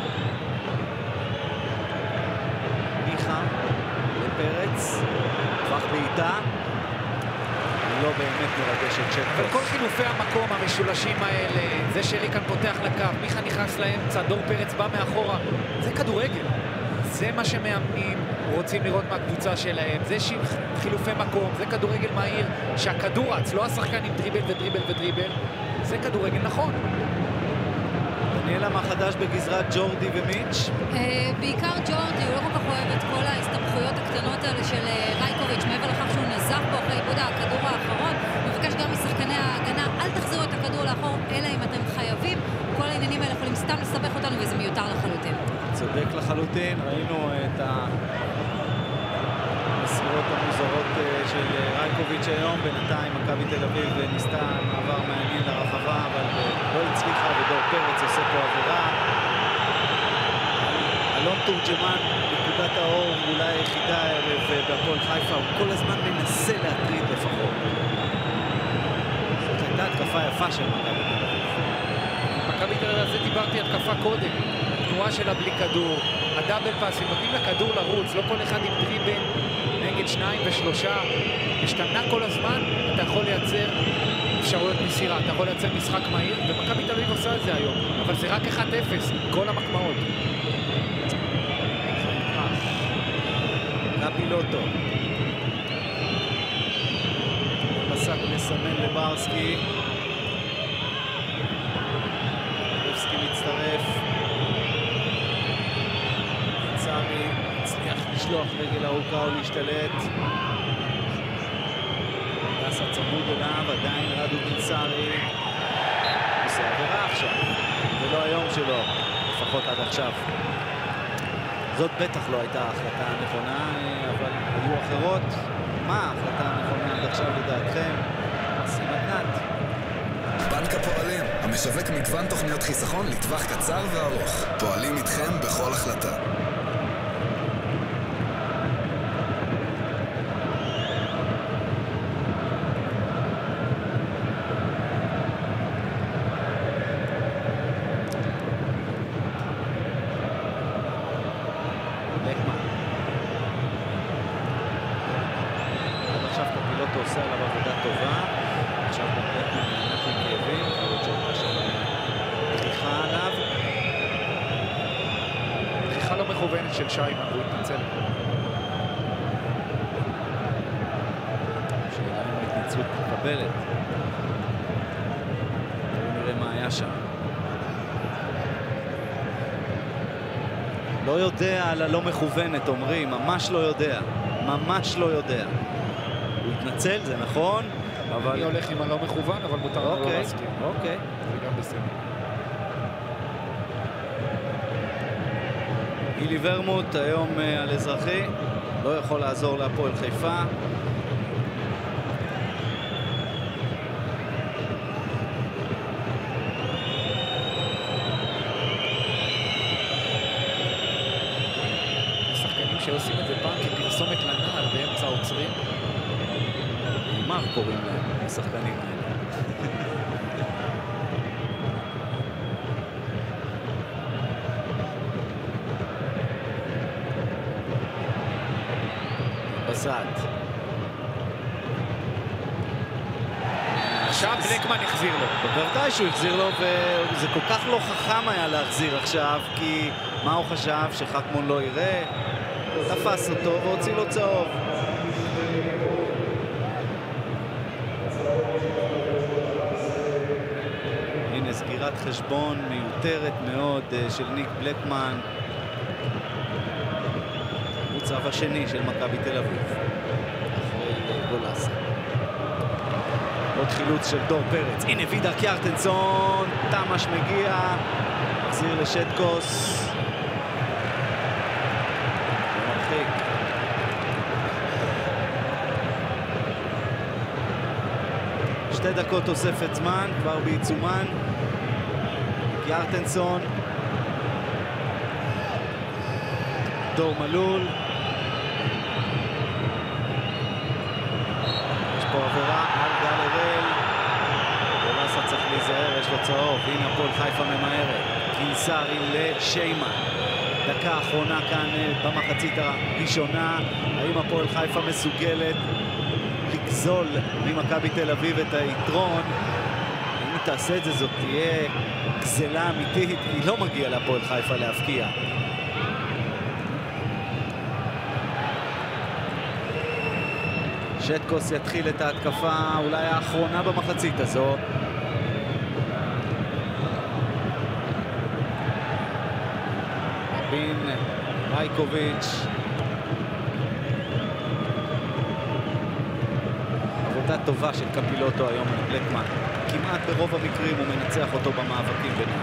מיכה לפרץ. טווח בעיטה. לא באמת מרגש את שטקוס. אבל כל חילופי המקום המשולשים האלה, זה שריקן פותח לקו, מיכה נכנס לאמצע, דור פרץ בא מאחורה, זה כדורגל. זה מה שמאמנים רוצים לראות מהקבוצה שלהם. זה חילופי מקום, זה כדורגל מהיר, שהכדור רץ, לא השחקן עם דריבל ודריבל ודריבל. זה כדורגל נכון. דניאלה, מה חדש בגזרת ג'ורדי ומיץ'? בעיקר ג'ורדי, הוא לא כל כך אוהב את כל ההסתבכויות הקטנות האלה של רייקוביץ', מעבר לכך שהוא נזף בו אחרי עיבוד הכדור האחרון. הוא מבקש גם משחקני ההגנה, אל תחזירו את הכדור לאחור, אלא אם אתם חייבים. כל העניינים האלה יכולים סתם לסבך אותנו, וזה מיותר לחלוטין. צודק לחלוטין, ראינו את המסירות המוזרות של רייקוביץ' היום. בינתיים מכבי תל אביב ניסתה מעבר מעניין לרחבה, אבל לא הצליחה, ודור פרץ עושה פה עבירה. אלון תורג'מן, נקודת האור, אולי היחידה הערב בהפועל חיפה, הוא כל הזמן מנסה להטריד לפחות. זאת הייתה התקפה יפה של מכבי תל אביב. מכבי תל אביב, זה דיברתי התקפה קודם. תנועה שלה בלי כדור, הדאבל פאסים, נותנים לכדור לרוץ, לא כל אחד עם דריבל נגד שניים ושלושה. משתנה כל הזמן, אתה יכול לייצר אפשרויות מסירה, אתה יכול לייצר משחק מהיר, ומכבי תל אביב עושה את זה היום, אבל זה רק אחד אפס, כל המקמאות. קפילוטו. פסק מסמן לברסקי. ברסקי מצטרף. צארי הצליח לשלוח רגל ארוכה או להשתלט. דסה צמוד אליו, עדיין רדו בנצארי. עושה עבירה עכשיו. זה לא היום שלו, לפחות עד עכשיו. זאת בטח לא הייתה ההחלטה הנכונה, אבל היו אחרות. מה ההחלטה הנכונה עד עכשיו לדעתכם? שים מתנת. בנק הפועלים, המשווק מגוון תוכניות חיסכון לטווח קצר וארוך. פועלים איתכם בכל החלטה. עושה עליו עבודה טובה. עכשיו באמת אנחנו כאבים, עוד שהייתה שם דריכה עליו. דריכה לא מכוונת של שיימן, הוא התנצל. שאלה אם ההתנצלות מקבלת. בואו נראה מה היה שם. לא יודע על הלא מכוונת, אומרים, ממש לא יודע. ממש לא יודע. הוא התנצל, זה נכון, אבל... אני הולך עם הלא מכוון, אבל מותר לנו לא להסכים. אוקיי. זה גם בסדר. גילי ורמוט היום על אזרחי, לא יכול לעזור להפועל חיפה. שחקנים שעושים את זה פעם כפרסומת לנעל באמצע עוצרים. מה קוראים להם, השחקנים האלה? בסד. עכשיו בלקמן החזיר לו. בוודאי שהוא החזיר לו, וזה כל כך לא חכם היה להחזיר עכשיו, כי מה הוא חשב? שחכמון לא יראה? תפס אותו והוציא לו צהוב. הנה סגירת חשבון מיותרת מאוד של ניק בלקמן. הוא צו השני של מכבי תל אביב. אחרי גולסה. עוד חילוץ של דור פרץ. הנה וידר קיארטנסון. תמש מגיע. מחזיר לשטקוס. מרחיק. שתי דקות תוספת זמן, כבר בעיצומן. ירטנסון. דור מלול. יש פה עבירה על גל הראל. גולסה צריך להיזהר, יש לו צהוב. הנה הפועל חיפה ממהרת. קינסרי לשיימן. דקה האחרונה כאן במחצית הראשונה. האם הפועל חיפה מסוגלת לגזול ממכבי תל אביב את היתרון? אם היא תעשה את זה, זאת תהיה גזלה אמיתית, כי לא מגיע להפועל חיפה להפקיע. שטקוס יתחיל את ההתקפה אולי האחרונה במחצית הזו. בין רייקוביץ'. עבודה טובה של קפילוטו היום על בלקמן. כמעט ברוב המקרים הוא מנצח אותו במאבקים ביניהם.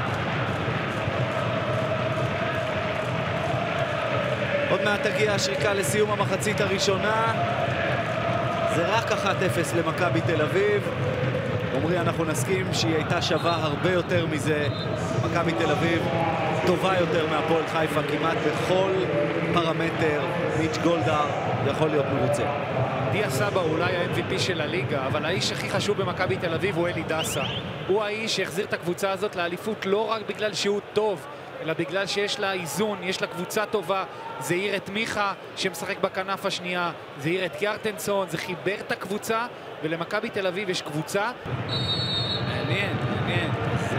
עוד מעט תגיע השריקה לסיום המחצית הראשונה. זה רק אחת אפס למכבי תל אביב. אומרי, אנחנו נסכים שהיא הייתה שווה הרבה יותר מזה. מכבי תל אביב טובה יותר מהפועל חיפה כמעט בכל פרמטר. מיץ' גולדהר יכול להיות מרוצה. דיה סבא הוא אולי ה-אם וי פי של הליגה, אבל האיש הכי חשוב במכבי תל אביב הוא אלי דסה. הוא האיש שהחזיר את הקבוצה הזאת לאליפות לא רק בגלל שהוא טוב, אלא בגלל שיש לה איזון, יש לה קבוצה טובה. זה העיר את מיכה שמשחק בכנף השנייה, זה העיר את ירטנסון, זה חיבר את הקבוצה, ולמכבי תל אביב יש קבוצה. מעניין, מעניין. אז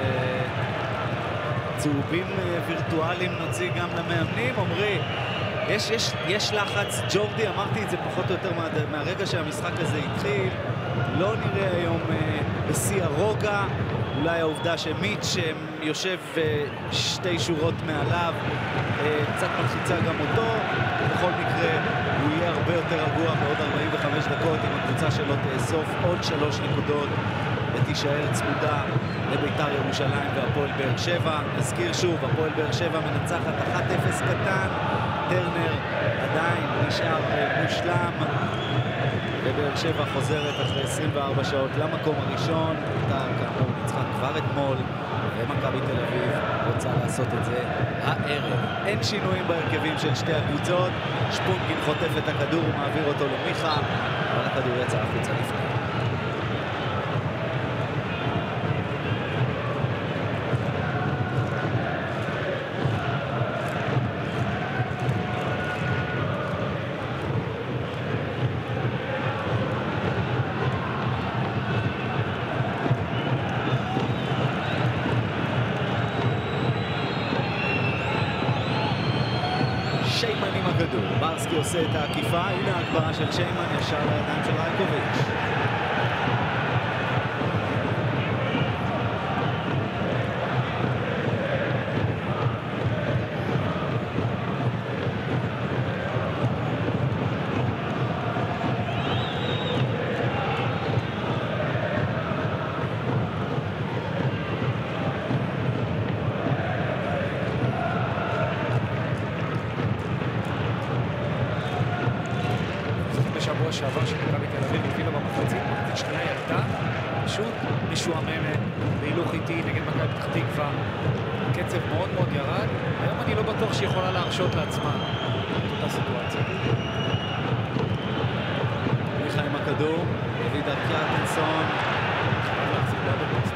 צהובים וירטואליים נוציא גם למאמנים. אומרי, יש, יש, יש לחץ. ג'ורדי, אמרתי את זה פחות או יותר מה, מהרגע שהמשחק הזה התחיל. לא נראה היום אה, בשיא הרוגע. אולי העובדה שמיץ' יושב אה, שתי שורות מעליו אה, קצת מלחיצה גם אותו. בכל מקרה הוא יהיה הרבה יותר רגוע בעוד ארבעים וחמש דקות אם הקבוצה שלו תאסוף עוד שלוש נקודות ותישאר צמודה לביתר ירושלים והפועל באר שבע. נזכיר שוב, הפועל באר שבע מנצחת אחת אפס קטן. טרנר עדיין נשאר מושלם, ובאר שבע חוזרת אחרי עשרים וארבע שעות למקום הראשון. ביתר כאמור ניצחה כבר אתמול, ומכבי תל אביב רוצה לעשות את זה הערב. אין שינויים בהרכבים של שתי הקבוצות. שפונגין חוטף את הכדור ומעביר אותו למיכה, אבל הכדור יצא החוצה לפני. שיימן עם הכדור, ברסקי עושה את העקיפה, הנה ההגברה של שיימן ישר לידיים של רייקוביץ'. בשבוע שעבר שמכבי תל אביב התחילה במחצית, מחצית שנייה ירדה, פשוט משועממת, בהילוך איטי נגד מכבי פתח תקווה. הקצב מאוד מאוד ירד, היום אני לא בטוח שהיא יכולה להרשות לעצמה את אותה סיטואציה. מיכה עם הכדור, דוד ירטנסון. חייב להחזיק דאבל בעצמה.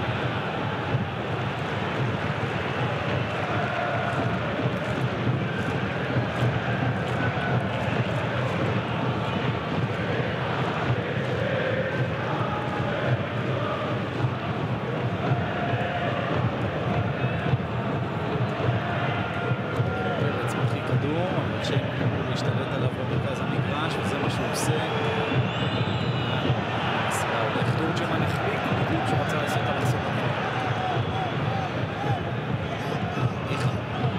להשתלט עליו במרכז המגרש, וזה מה שהוא עושה. המסירה הולך. תורג'מן החליק, בדיוק שרצה לעשות על הסוף. מיכה.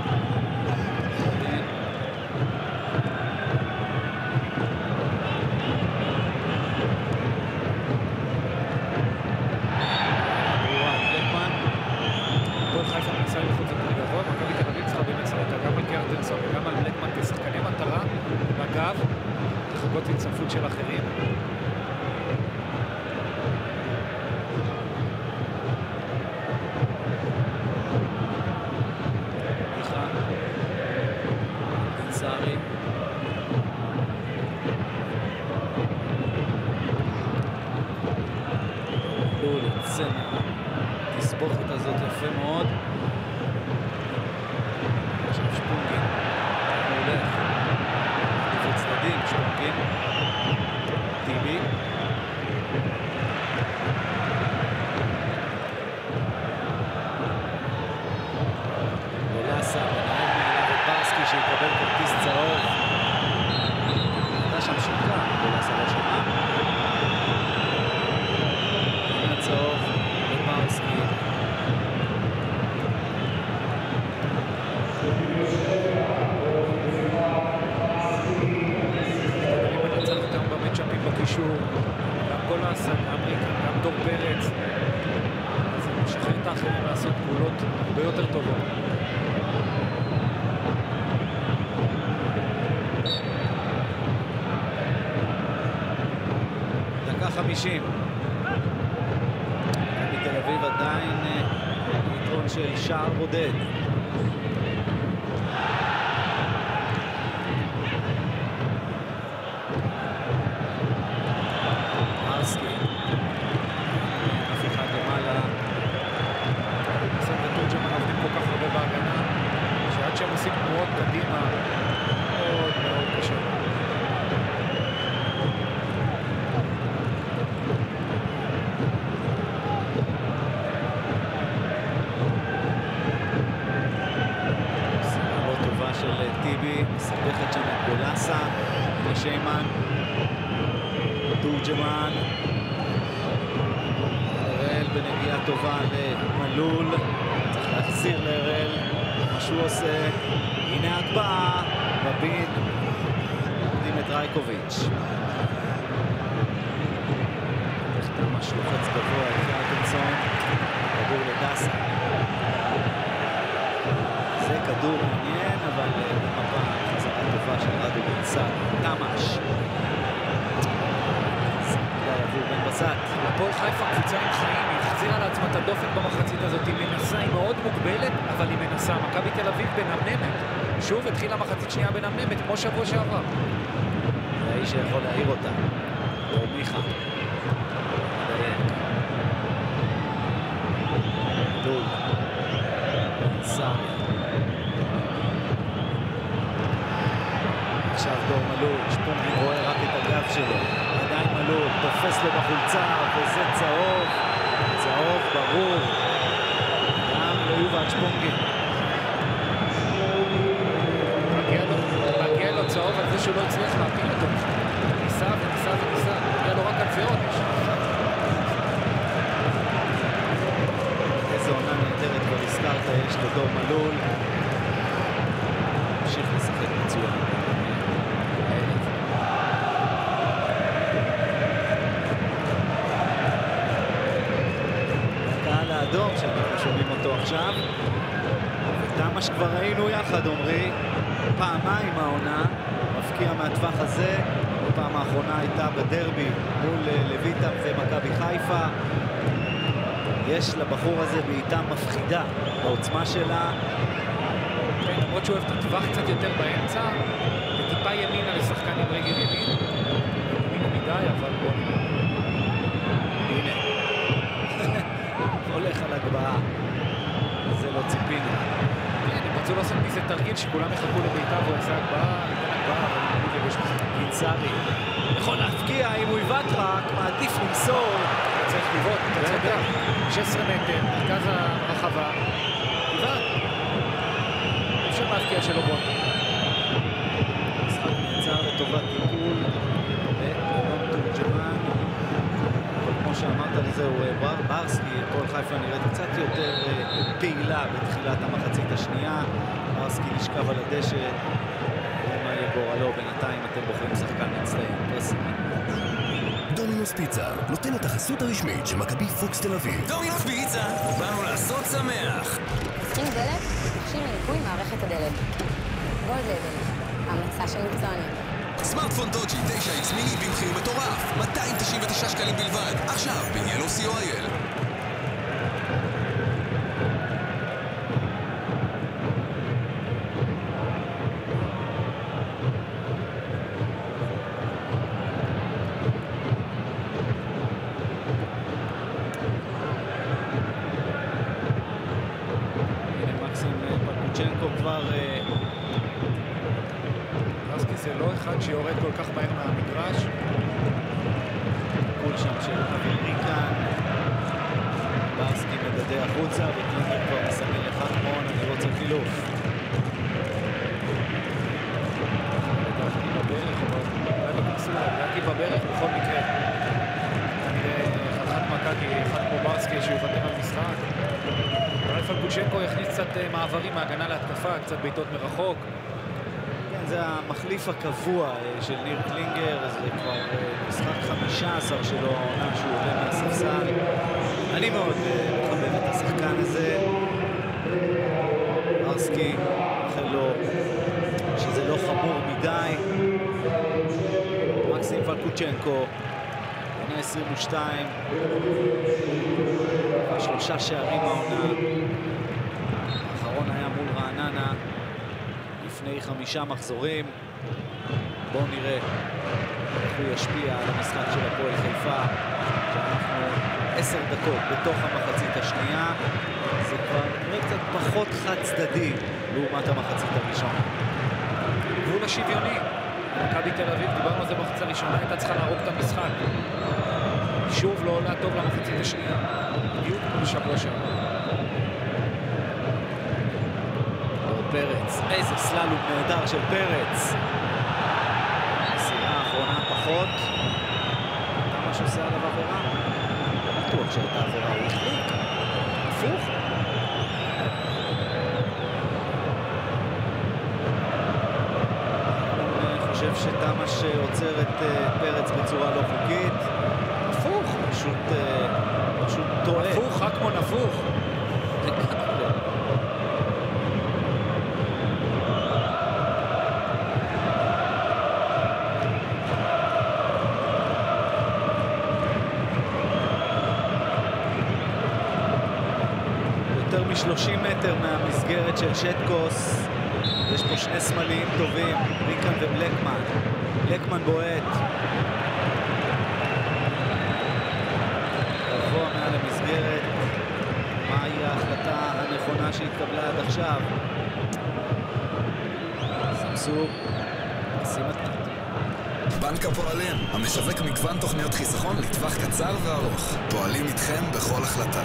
בלקמן. הפועל חיפה מנסה ללחוץ יותר גבוה, מכבי תל אביב צריכה באמת לשחק גם על ירטנסון וגם על בלקמן כשחקני מטרה, בגב, לחכות הצטרפות של אחרים. התהפוכת הזאת יפה מאוד. עכשיו שפונגין, הוא הולך. עיוות צדדים, שפונגין. טיבי. גולסה, מנהל מעליו את ברסקי שיקבל כרטיס צהוב. הייתה שם שיקה, גולסה לא שמע. הנה צהוב לברסקי. אני מנצח אותם במצ'אפים בקישור. גם גולסה, גם ריקה, גם דור פרץ. זה משחרר את האחרים לעשות פעולות הרבה יותר טובות. דקה חמישים. מתל אביב עדיין יתרון של שער בודד. ברסקי. אף אחד למעלה. סן ותורג'מן עובדים כל כך הרבה בהגנה, שעד שהם עושים תנועות קדימה, מאוד מאוד קשה. מסירה לא טובה של טיבי, מסבכת שם את גולסה לשיימן. תורג'מן. הראל בנגיעה טובה למלול. צריך להחזיר להראל מה שהוא עושה. הנה הגבהה. רבין. עומדים את רייקוביץ'. תמש לוחץ גבוה את ירקנסון. כדור לדסה. זה כדור מעניין, אבל במפה חזרה טובה של רדו בן סער. תמש. עבור בן בסט. הפועל חיפה קבוצה עם חיים, היא החזירה לעצמה את הדופק במחצית הזאת, היא מנסה, היא מאוד מוגבלת, אבל היא מנסה. מכבי תל אביב בנמנמת. שוב התחילה מחצית שנייה בנמנמת, כמו שבוע שעבר. זה האיש שיכול להעיר אותה. דור מיכה. מדייק. דול. סער. עכשיו דור מלול, שפונגין רואה רק את הגב שלו. עדיין מלול, תופס לו בחולצה, וזה צהוב. צהוב ברור. גם ליובל שפונגין. מגיע לו צהוב על זה שהוא לא הצליח להפיל אותו. ניסה וניסה וניסה. מגיע לו רק על זה עונש. איזו עונה נהדרת כבר הזכרת, יש לדור מלול. המשיך לשחק מצוין. הקהל האדום שאנחנו שומעים אותו עכשיו. ותמש כבר ראינו יחד, עומרי, פעמיים העונה, מפקיע מהטווח הזה. הפעם האחרונה הייתה בדרבי מול לויטה ומכבי חיפה. יש לבחור הזה בעיטה מפחידה בעוצמה שלה. כן, למרות שהוא אוהב את הטווח קצת יותר באמצע, וטיפה ימינה לשחקן עם רגל ימין. ימינה מדי, אבל בוא נראה. הנה. הולך על הגבהה. זה לא ציפינו. כן, הם רצו לעשות מזה תרגיל שכולם יחכו לביתה והוא יעשה הגבהה, ניתן הגבהה, אבל הוא יגש מזה. קינסרי יכול להפקיע אם הוא יבט רק, מעדיף למסור. צריך לבעוט, אתה צודק. שש עשרה מטר, מרכז הרחבה. לבעט. אפשר להפקיע שלא בוא. משחק נעצר לטובת טיפול לאלון תורג'מן. אבל כמו שאמרת לזה, הוא ברסקי, הפועל חיפה נראית קצת יותר פעילה בתחילת המחצית השנייה. ברסקי נשכב על הדשא. ומה יהיה גורלו, בינתיים אתם בוחרים שחקן מצטיין. פרסים. דומינוס פיצה נותן את החסות הרשמית של מכבי פוקס תל אביב. דומינוס פיצה, באנו לעשות שמח. מפתחים דלק, מכשיר לניקוי מערכת הדלק. גולד לבל, המלצה של מקצוענים. סמארטפון דוג'י תשע אקס מיני במחיר מטורף, מאתיים תשעים ותשעה שקלים בלבד, עכשיו ב-ילו סי או איי אל. קוצ'נקו כבר... ברסקי זה לא אחד שיורד כל כך מהר מהמגרש. קול שם של אביל ריקן. ברסקי מדדה החוצה, וקלינגר כבר מסמן לחכמון, אני רוצה חילוף. לדעתי בברך, אבל לדעתי בברך בכל מקרה. כנראה חתיכת מכה, כי אחד כמו ברסקי שיוותר על משחק. רייפל קוצ'נקו יכניס קצת מעברים מהגנה להתקפה, קצת בעיטות מרחוק. כן, זה המחליף הקבוע של ניר קלינגר, זה כבר משחק חמישה עשר שלו, העונה שהוא עולה מהספסל. אני מאוד מחבב את השחקן הזה. ברסקי, מאחל לו שזה לא חמור מדי. מקסים פלקוצ'נקו, עונה עשרים ושתיים, שלושה שערים העונה. האחרון היה מול רעננה לפני חמישה מחזורים. בואו נראה איך הוא ישפיע על המשחק של הפועל חיפה, שאנחנו עשר דקות בתוך המחצית השנייה. זה כבר נראה קצת פחות חד צדדי לעומת המחצית הראשונה. גבול השוויוני. מכבי תל אביב, דיברנו על זה במחצית הראשונה, הייתה צריכה להרוג את המשחק. שוב לא עולה טוב למחצית השנייה. בדיוק בשבוע שעבר. פרץ, איזה סללום נהדר של פרץ. מסירה האחרונה פחות. אתה משהו עושה עליו עבירה? לא בטוח שהייתה עבירה, הוא החליק. הפוך. אני חושב שתמש עוצר את פרץ בצורה לא חוקית. הפוך. פשוט, פשוט טועה. הפוך, חכמון הפוך. שלושים מטר מהמסגרת של שטקוס. יש פה שני סמלים טובים, ריקן ובלקמן. בלקמן בועט. גבוה מעל המסגרת. מהי ההחלטה הנכונה שהתקבלה עד עכשיו? סמסור. שימת. בנק הפועלים, המשווק מגוון תוכניות חיסכון לטווח קצר וארוך. פועלים איתכם בכל החלטה.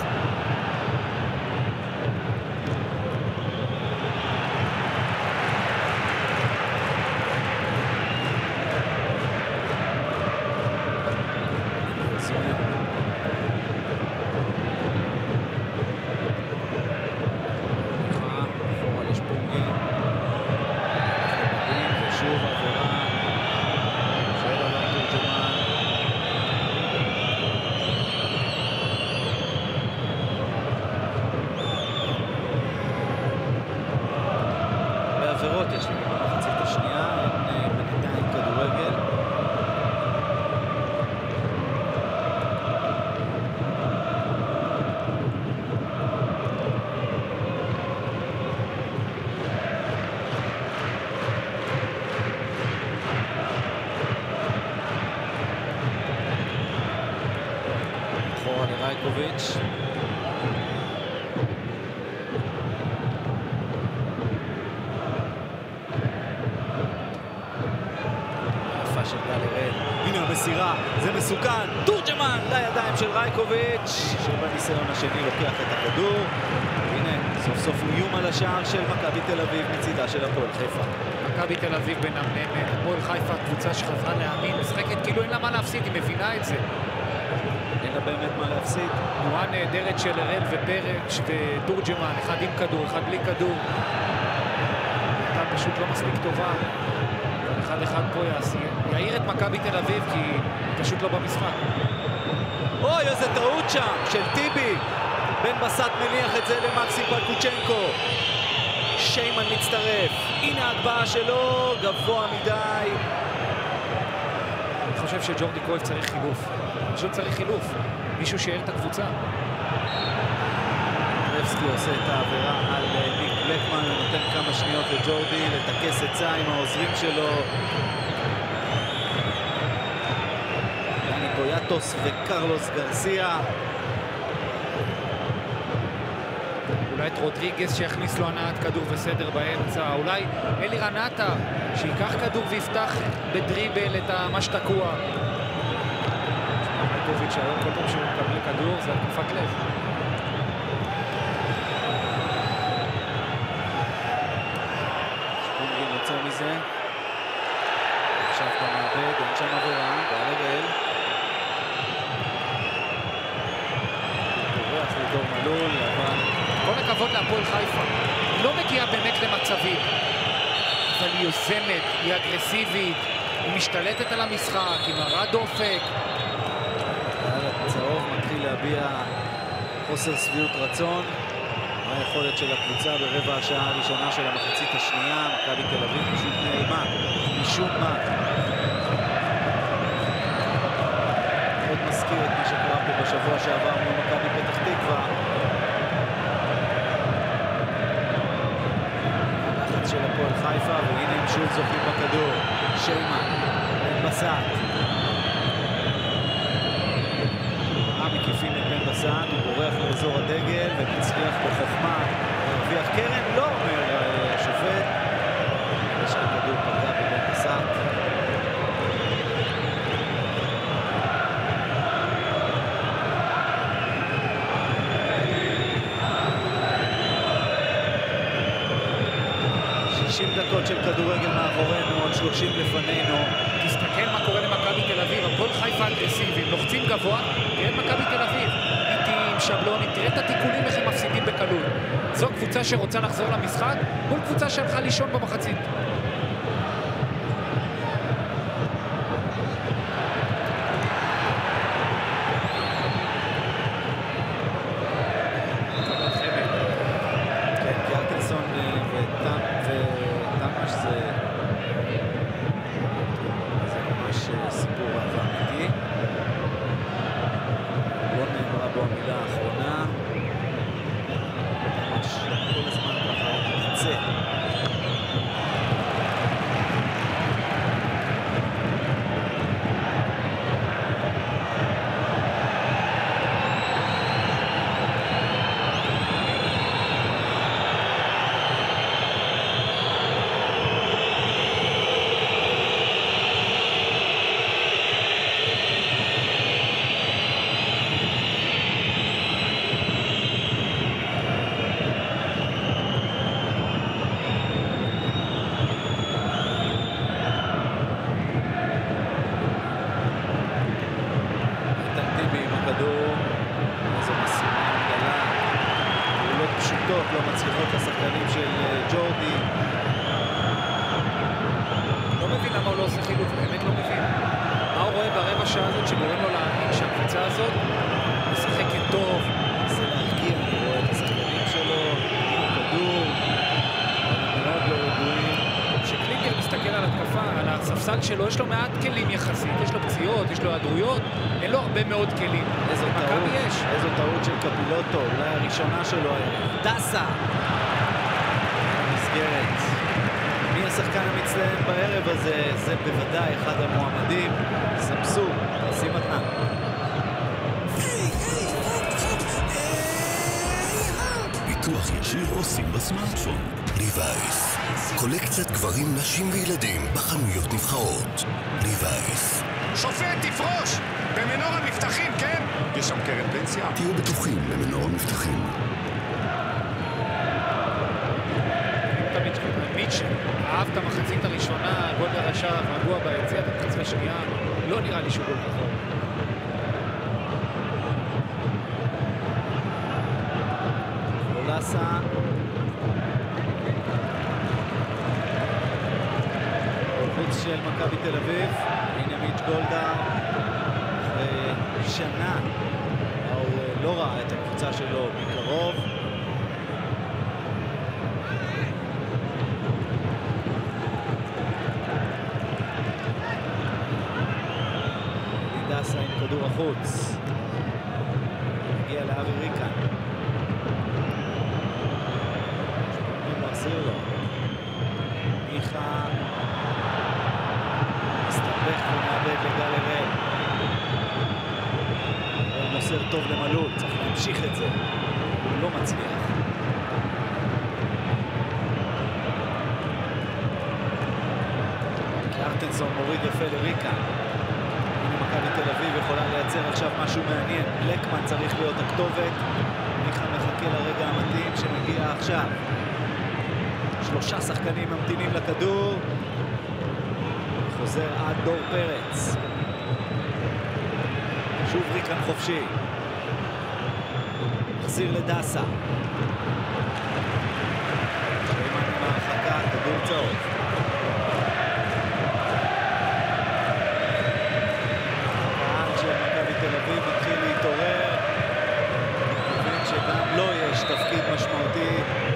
רייקוביץ'. יפה של גל הראל. הנה המסירה, זה מסוכן. תורג'מן לידיים של רייקוביץ', שבניסיון השני לוקח את הכדור. הנה, סוף סוף איום על השער של מכבי תל אביב מצידה של הפועל חיפה. מכבי תל אביב בנמנמת, הפועל חיפה קבוצה שחזרה להאמין, משחקת כאילו אין לה מה להפסיד, היא מבינה את זה. אין לה באמת מה להפסיד. תנועה נהדרת של הראל ופרץ ותורג'מן, אחד עם כדור, אחד בלי כדור. הייתה פשוט לא מספיק טובה. אחד אחד פה יעיר את מכבי תל אביב כי היא פשוט לא במשחק. אוי, איזה טעות שם של טיבי. בן בסט מניח את זה למקסים פלקוצ'נקו. שיימן מצטרף. הנה ההגבהה שלו, גבוה מדי. אני חושב שג'ורדי קרויף צריך חילוף. פשוט צריך חילוף. מישהו שיעיר את הקבוצה. רבסקי עושה את העבירה על ניק בלקמן ונותן כמה שניות לג'ורדי לטקס עצה עם העוזרים שלו. דני טויאטוס וקרלוס גרסיה. אולי את רודריגז שיכניס לו הנעת כדור וסדר באמצע, אולי אלירן עטר שיקח כדור ויפתח בדריבל את מה שתקוע. רייטוביץ' היום כל פעם שהוא מקבל כדור זה התקפת לב. שפונגין יוצא מזה. עכשיו גם מעבד, אין שם עבירה, גל הראל. בורח לדור מלול, אבל... כל הכבוד להפועל חיפה. היא לא מגיעה באמת למצבים, אבל היא יוזמת, היא אגרסיבית, היא משתלטת על המשחק, היא מראה דופק. הצהוב מתחיל להביע חוסר שביעות רצון. מה היכולת של הקבוצה ברבע השעה הראשונה של המחצית השנייה? מכבי תל אביב פשוט נעלמה, משום מה. עוד מזכיר את מה שקרה פה בשבוע שעבר מול מכבי פתח תקווה. הלחץ של הפועל חיפה, והנה הם שוב זוכים בכדור. שיימן, בן בסט. מקיפים את בן בסט, הוא בורח לאזור הדגל ומצליח בחוכמה להרוויח קרן. לא, אומר השופט. יש כדור פגע בבן בסט. שישים דקות של כדורגל מאחורינו, עוד שלושים לפנינו. תסתכל מה קורה למכבי תל אביב, הפועל חיפה אגרסיביים, לוחצים גבוה, תראה את מכבי תל אביב, איטיים, שבלונים, תראה את התיקולים איך הם מפסידים בקלות. זו קבוצה שרוצה לחזור למשחק, מול קבוצה שהלכה לישון במחצית. שלו, יש לו מעט כלים יחסית, יש לו פציעות, יש לו היעדרויות, אין לו הרבה מאוד כלים. איזו טעות, איזו טעות של קפילוטו, אולי הראשונה שלו היה. דסה! המסגרת. מי השחקן המצטיין בערב הזה? זה בוודאי אחד המועמדים. סמסו, תעשי מתנה. ביטוח ישיר עושים בסמארטפון. ליווייס. קולקציית גברים, נשים וילדים בחנויות נבחרות. ליווייס. שופט, תפרוש! במנור המבטחים, כן? יש שם קרן פנסיה? תהיו בטוחים במנור המבטחים. מיטשל, אהב את המחצית הראשונה, גול לרשע, רגוע ביציע, את המחצית השנייה, לא נראה לי שהוא גול כחול. גולסה. חוץ של מכבי תל אביב, הנה מיץ' גולדה, אחרי שנה, הוא לא ראה את הקבוצה שלו מקרוב. דסה עם כדור החוץ, הגיע לאבי ריקן, שפוגעים להחזיר לו, מיכה מסתבך ומאבד לגל הראל, הוא מוסר טוב למלול, צריך להמשיך את זה, הוא לא מצליח. דוידסון מוריד יפה לריקה. הנה מכבי תל אביב יכולה לייצר עכשיו משהו מעניין. בלקמן צריך להיות הכתובת. מיכה מחכה לרגע המתאים שמגיע עכשיו. שלושה שחקנים ממתינים לכדור. חוזר עד דור פרץ. שוב ריקן חופשי. מחזיר לדסה. שיימן עם ההרחקה, כדור צהוב. הקהל של מכבי תל אביב מתחיל להתעורר. מבין שגם לו יש תפקיד משמעותי.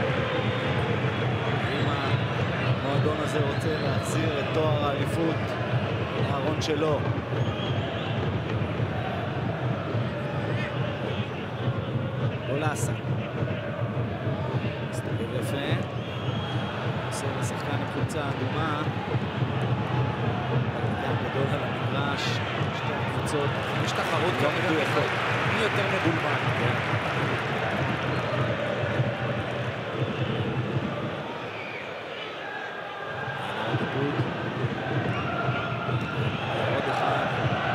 אם המועדון הזה רוצה להחזיר את תואר האליפות לארון שלו. גולסה. מסתובב יפה. עושה לשחקן עם חולצה אדומה. גם גדול על המגרש. שתי הקבוצות. יש תחרות גם מדויקות. מי יותר מבולמן? עוד אחד.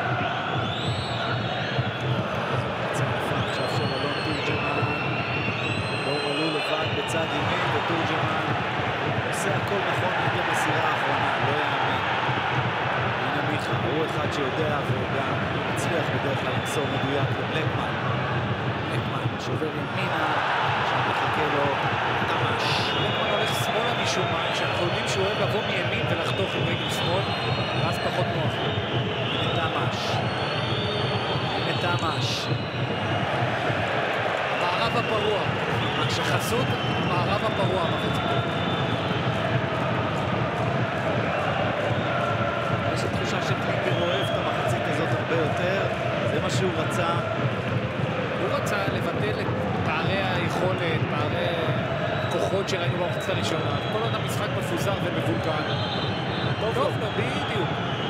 עכשיו של אלון תורג'מן. לא מלאו לבד בצד ימין, ותורג'מן עושה הכל נכון עד למסירה האחרונה, לא יאמין. הנה מיכה, הוא אחד שיודע וגם מצליח בדרך כלל למסור מדויק לבלקמן. בלקמן שובר ימינה, שם מחכה לו תמש. בלקמן הולך שמאלה משום מה, שאנחנו יודעים שהוא אוהב לבוא מימין ולחתוך עם רגל שמאל, ואז פחות נוח. הנה תמש. הנה תמש. מערב הפרוע. שחסות מערב הפרוע מחצית. יש תחושה שקלינגר אוהב את המחצית הזאת הרבה יותר. זה מה שהוא רצה. הוא רצה לבטל את פערי היכולת, פערי כוחות שראינו במחצית הראשונה. כל עוד המשחק מפוזר ומבולגן. טוב לו, בדיוק.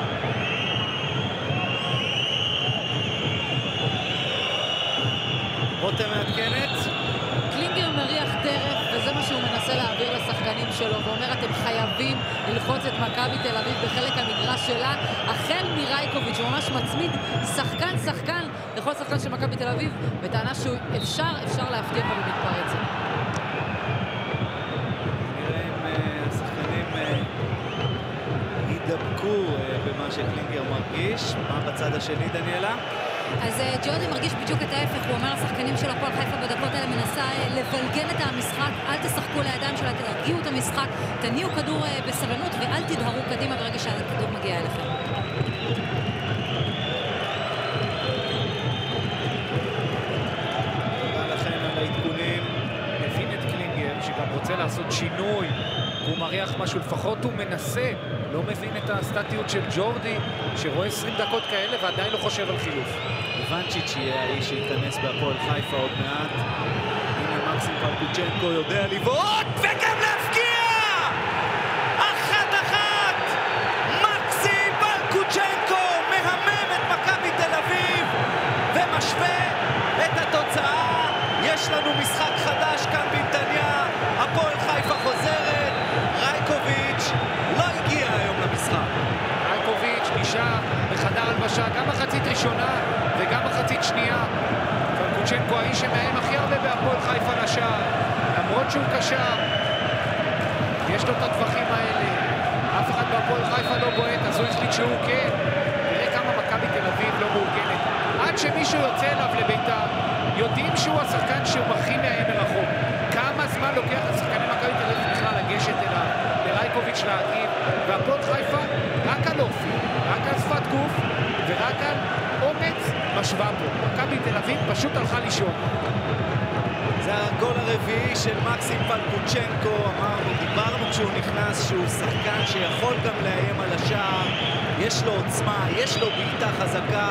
רותם מעדכנת. קלינגר מריח טרף, וזה מה שהוא מנסה להעביר לשחקנים שלו, ואומר, אתם חייבים ללחוץ את מכבי תל אביב בחלק המגרש שלה, החל מרייקוביץ', הוא ממש מצמיד שחקן שחקן לכל שחקן של מכבי תל אביב, בטענה שהוא אפשר, אפשר להפתיע פה במתפרצת. נראה אם השחקנים ידבקו במה שקלינגר מרגיש. מה בצד השני, דניאלה? אז ג'ורדי מרגיש בדיוק את ההפך, הוא אומר לשחקנים של הפועל חיפה בדקות האלה, מנסה לבלגן את המשחק, אל תשחקו לידיים שלה, תרגיעו את המשחק, תניעו כדור בסבלנות ואל תדהרו קדימה ברגע שהכדור מגיע אליכם. תודה לכם על העדכונים. מבין את קלינגר שגם רוצה לעשות שינוי, הוא מריח משהו, לפחות הוא מנסה, לא מבין את הסטטיות של ג'ורדי שרואה עשרים דקות כאלה ועדיין לא חושב על חילוף. איוונצ'יץ' יהיה האיש שייכנס בהפועל חיפה עוד מעט. הנה מקסים פלקוצ'נקו יודע לבעוט וגם להפקיע! אחת אחת! מקסים פלקוצ'נקו מהמם את מכבי תל אביב ומשווה את התוצאה. יש לנו משחק חדש כאן בנתניה. הפועל חיפה חוזרת. רייקוביץ' לא הגיע היום למשחק. רייקוביץ' נשאר בחדר הלבשה גם מחצית ראשונה וגם מחצית שנייה. פלקוצ'נקו האיש שמאיים הכי הרבה בהפועל חיפה לשער, למרות שהוא קשר, יש לו את הטווחים האלה. אף אחד בהפועל חיפה לא בועט, אז הוא החליט שהוא כן. תראה כמה מכבי תל אביב לא מאורגנת. עד שמישהו יוצא אליו לביתה, יודעים שהוא השחקן שהוא הכי מאיים מרחוק. כמה זמן לוקח לשחקני מכבי תל אביב בכלל לגשת אליו, לרייקוביץ' להגיב, והפועל חיפה רק על אופי, רק על שפת גוף ורק על אומץ משווה פה. מכבי תל אביב פשוט הלכה לישון. זה הגול הרביעי של מקסים פלקוצ'נקו. אמרנו, דיברנו כשהוא נכנס שהוא שחקן שיכול גם לאיים על השער, יש לו עוצמה, יש לו בעיטה חזקה,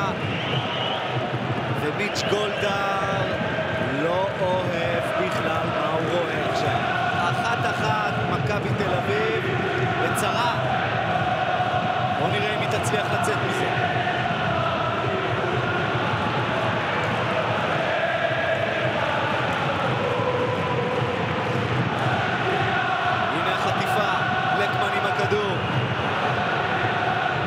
ומיץ' גולדהר לא אוהב בכלל מה הוא רואה עכשיו. אחת אחת מכבי תל אביב בצרה. בואו נראה אם היא תצליח לצאת מזה. הנה החטיפה, בלקמן עם הכדור.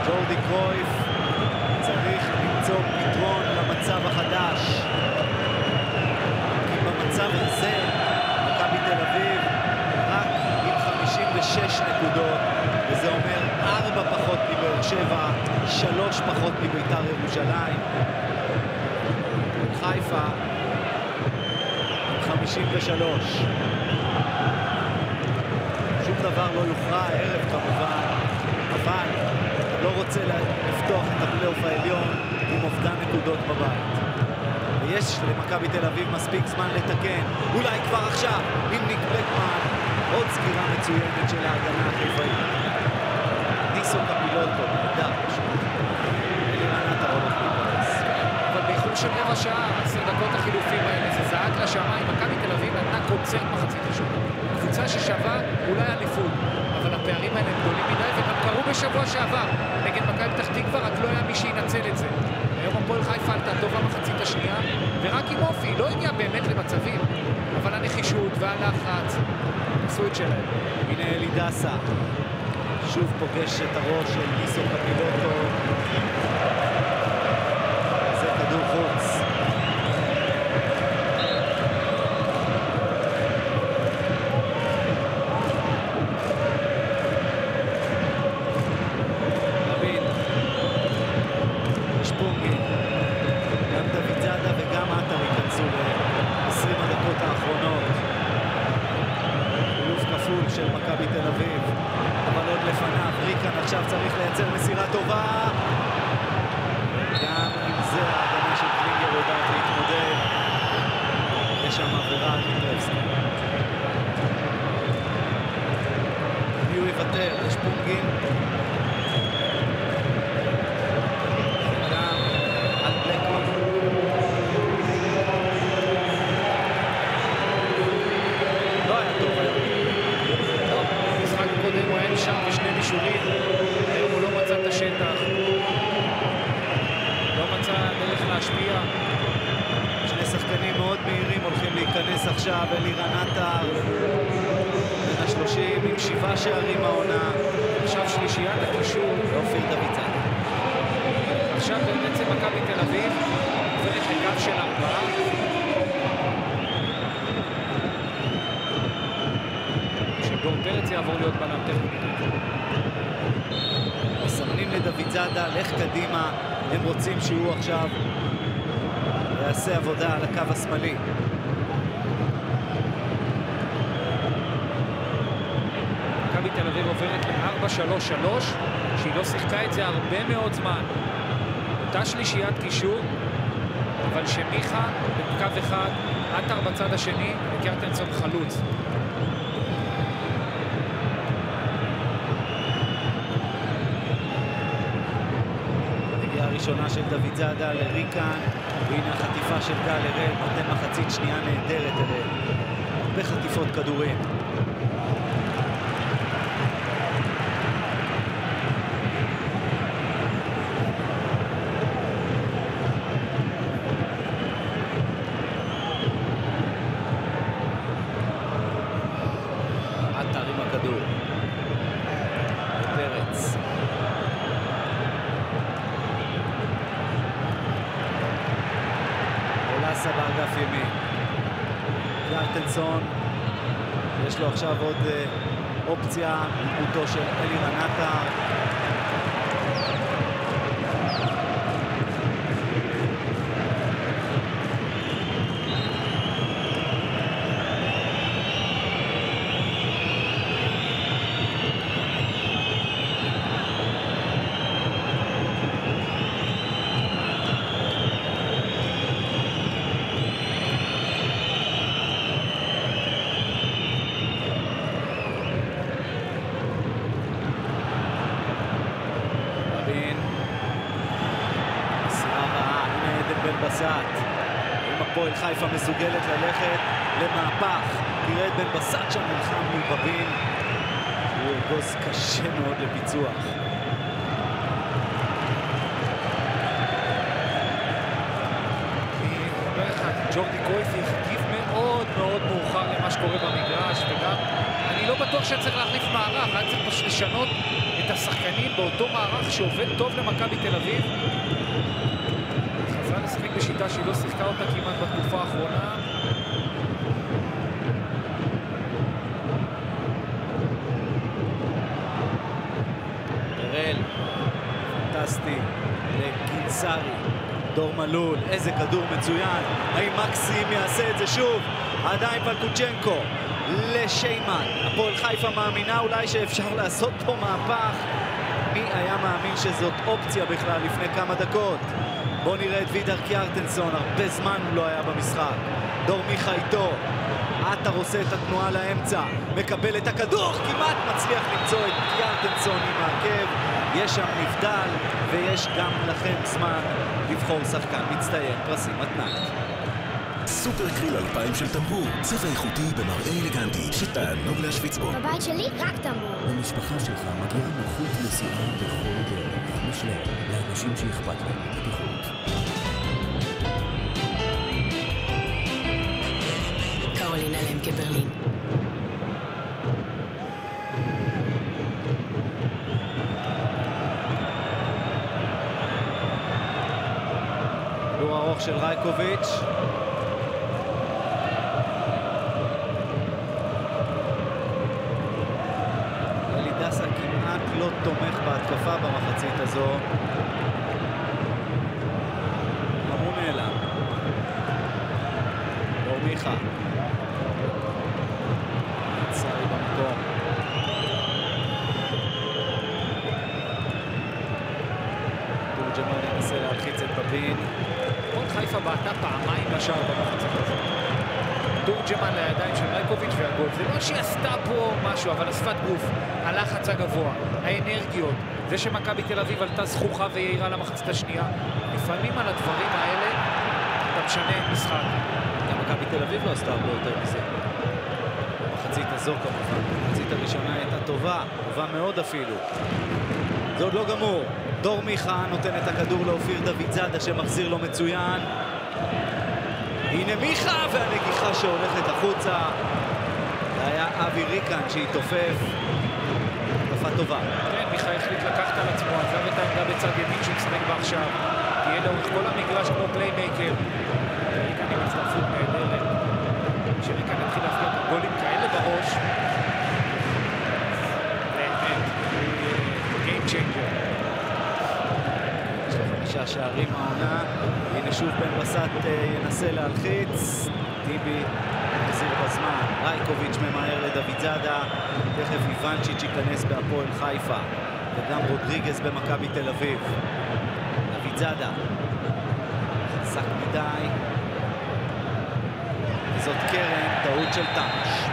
ג'ורדי קרויף צריך למצוא פתרון למצב החדש. כי במצב הזה, מכבי תל אביב רק עם חמישים ושש נקודות, וזה אומר ארבע פחות מבאר שבע, שלוש פחות מביתר ירושלים. חיפה עם חמישים ושלוש. שום דבר לא יוכרע הערב כמובן, אבל אתה לא רוצה לפתוח את הפלייאוף העליון עם אובדן נקודות בבית. ויש למכבי תל אביב מספיק זמן לתקן, אולי כבר עכשיו, עם ניק בלקמן, עוד סגירה מצוינת של ההגנה החיפאית. ניסו קפילוטו, נהדר פשוט. אלירן עטר הולך להיכנס. אבל באיחור של רבע שעה, עשר דקות החילופים האלה, זה זעק לשמיים. מכבי תל אביב נתנה קונצרט מחצית ראשונה. קבוצה ששווה אולי אליפות, אבל הפערים האלה הם גדולים מדי, וגם קרו בשבוע שעבר נגד מכבי פתח תקווה, רק לא היה מי שינצל את זה. היום הפועל חיפה עלתה טוב במחצית השנייה, ורק עם אופי, לא הגיע באמת למצבים, אבל הנחישות והלחץ עשו את שלהם. הנה אלי דסה, שוב פוגש את הראש של ניסו קפילוטו. זה כדור חוץ. של מכבי תל אביב, אבל עוד לפניו ריקן עכשיו צריך לייצר מסירה טובה, גם עם זה ההגנה של קלינגר יודעת להתמודד. יש שם עבירה על מיטרבסקי, מי הוא יוותר? יש פונגין וגם על בלקמן. לא היה טוב היום. קודם הוא היה שם בשני מישורים, היום הוא לא מצא את השטח, לא מצא דרך להשפיע. שני שחקנים מאוד מהירים הולכים להיכנס עכשיו, אלירן עטר בן השלושים עם שבעה שערים העונה, עכשיו שלישיית הקישור ואופיר דוידזאדה. עכשיו בעצם מכבי תל אביב עוברת לקו של ארבעה, דור פרץ יעבור להיות בלם טכני. מסמנים לדוידזאדה, לך קדימה, הם רוצים שהוא עכשיו יעשה עבודה על הקו השמאלי. מכבי תל אביב עוברת ל-ארבע שלוש שלוש, שהיא לא שיחקה את זה הרבה מאוד זמן. אותה שלישיית קישור, אבל שמיכה בקו אחד, עטר בצד השני וקרטנסון חלוץ. הראשונה של דוידזאדה לריקן, והנה החטיפה של גל הראל, נותן מחצית שנייה נהדרת הראל. הרבה חטיפות כדורים. עטר עם הכדור. פרץ. אולסה באגף ימין. קרטנסון, יש לו עכשיו עוד אה, אופציה בדמותו של אלירן עטר. אם הפועל חיפה מסוגלת ללכת למהפך, תראה את בן בסט שם נלחם מול בבין, הוא אגוז קשה מאוד לפיצוח. ג'ורדי קרויף החגיב מאוד מאוד מאוחר למה שקורה במגרש, וגם אני לא בטוח שצריך להחליף מערך, רק צריך פשוט לשנות את השחקנים באותו מערך שעובד טוב למכבי תל אביב. חזרה לשחק בשיטה שהיא לא שיחקה אותה כמעט בתקופה האחרונה. אראל, פנטסטי, לגינסרי, דור מלול, איזה כדור מצוין. האם מקסים יעשה את זה שוב? עדיין פלקוצ'נקו לשיימן. הפועל חיפה מאמינה אולי שאפשר לעשות פה מהפך. מי היה מאמין שזאת אופציה בכלל לפני כמה דקות? בואו נראה את וידר קיארטנסון, הרבה זמן הוא לא היה במשחק. דור מיכה איתו, עטר עושה את התנועה לאמצע, מקבל את הכדור, כמעט מצליח למצוא את קיארטנסון עם העקב. יש שם נבדל ויש גם לכם זמן לבחור שחקן מצטיין, פרסים מתנת. סופר קריל אלפיים של טמבור, צבע איכותי במראה אלגנטי, שתענוג להשוויץ בו. בבית שלי רק טמבור. למשפחה שלך מגיעה נוחות נסיעה בכל דרך. משלם, לאנשים שאכפת להם בבטיחות. קרולינה למקה ברלין. כדור ארוך של רייקוביץ'. אלי דסה כמעט לא תומך בהתקפה במחצית הזו. אמרו נעלם. דור מיכה. צרי במקום. תורג'מן ינסה להלחיץ את בבין. הפועל חיפה בעטה פעמיים לשער במחצית הזאת. תורג'מן לידיים של רייקוביץ' והגול. זה לא שהיא עשתה פה משהו, אבל השפת גוף, הלחץ הגבוה, האנרגיות, זה שמכבי תל אביב עלתה זכוכה ויעירה למחצית השנייה. לפעמים על הדברים האלה אתה משנה משחק. גם מכבי תל אביב לא עשתה הרבה יותר מזה. המחצית הזו כמובן. המחצית הראשונה הייתה טובה, טובה מאוד אפילו. זה עוד לא גמור. דור מיכה נותן את הכדור לאופיר דוידזאדה שמחזיר לו מצוין. הנה מיכה והנגיחה שהולכת החוצה. זה היה אבי ריקן שהתעופף. התקפה טובה. כן, מיכה החליט לקחת על עצמו, עזב את העמדה בצד ימין שמשחק בה עכשיו. תהיה לאורך כל המגרש כמו פליימייקר. ריקן עם הצטרפות נהדרת. שריקן התחיל להפקיע את הגולים כאלה בראש. באמת, גיים צ'יינג'ר. חמישה שערים העונה. הנה שוב בן בסט ינסה להלחיץ. טיבי מחזיר בזמן. רייקוביץ' ממהר לדוידזאדה. תכף איוונצ'יץ' ייכנס בהפועל חיפה. וגם רודריגז במכבי תל אביב. דוידזאדה. חזק מדי. וזאת קרן, טעות של תמש.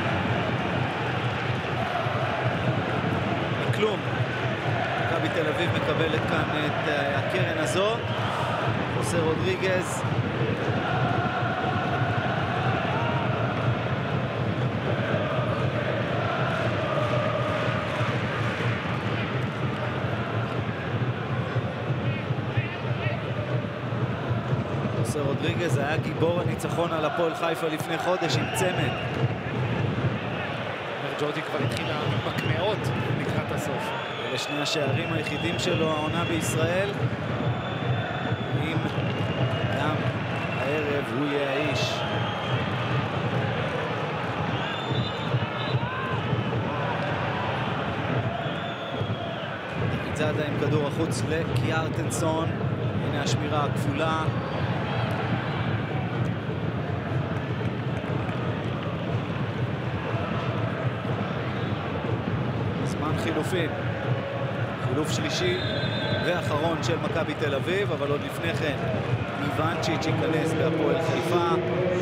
מכלום. מכבי תל אביב מקבלת כאן את הקרן הזו. עושה רודריגז. עושה רודריגז היה גיבור הניצחון על הפועל חיפה לפני חודש עם צמד. ג'ורדי כבר התחילה מקמאות לקראת הסוף. אלה שני השערים היחידים שלו העונה בישראל. אם גם הערב הוא יהיה האיש. דוידזאדה עם כדור החוץ לקיארטנסון. הנה השמירה הכפולה. זמן חילופים. חילוף שלישי ואחרון של מכבי תל אביב, אבל עוד לפני כן איוונצ'יץ' ייכנס בהפועל חיפה.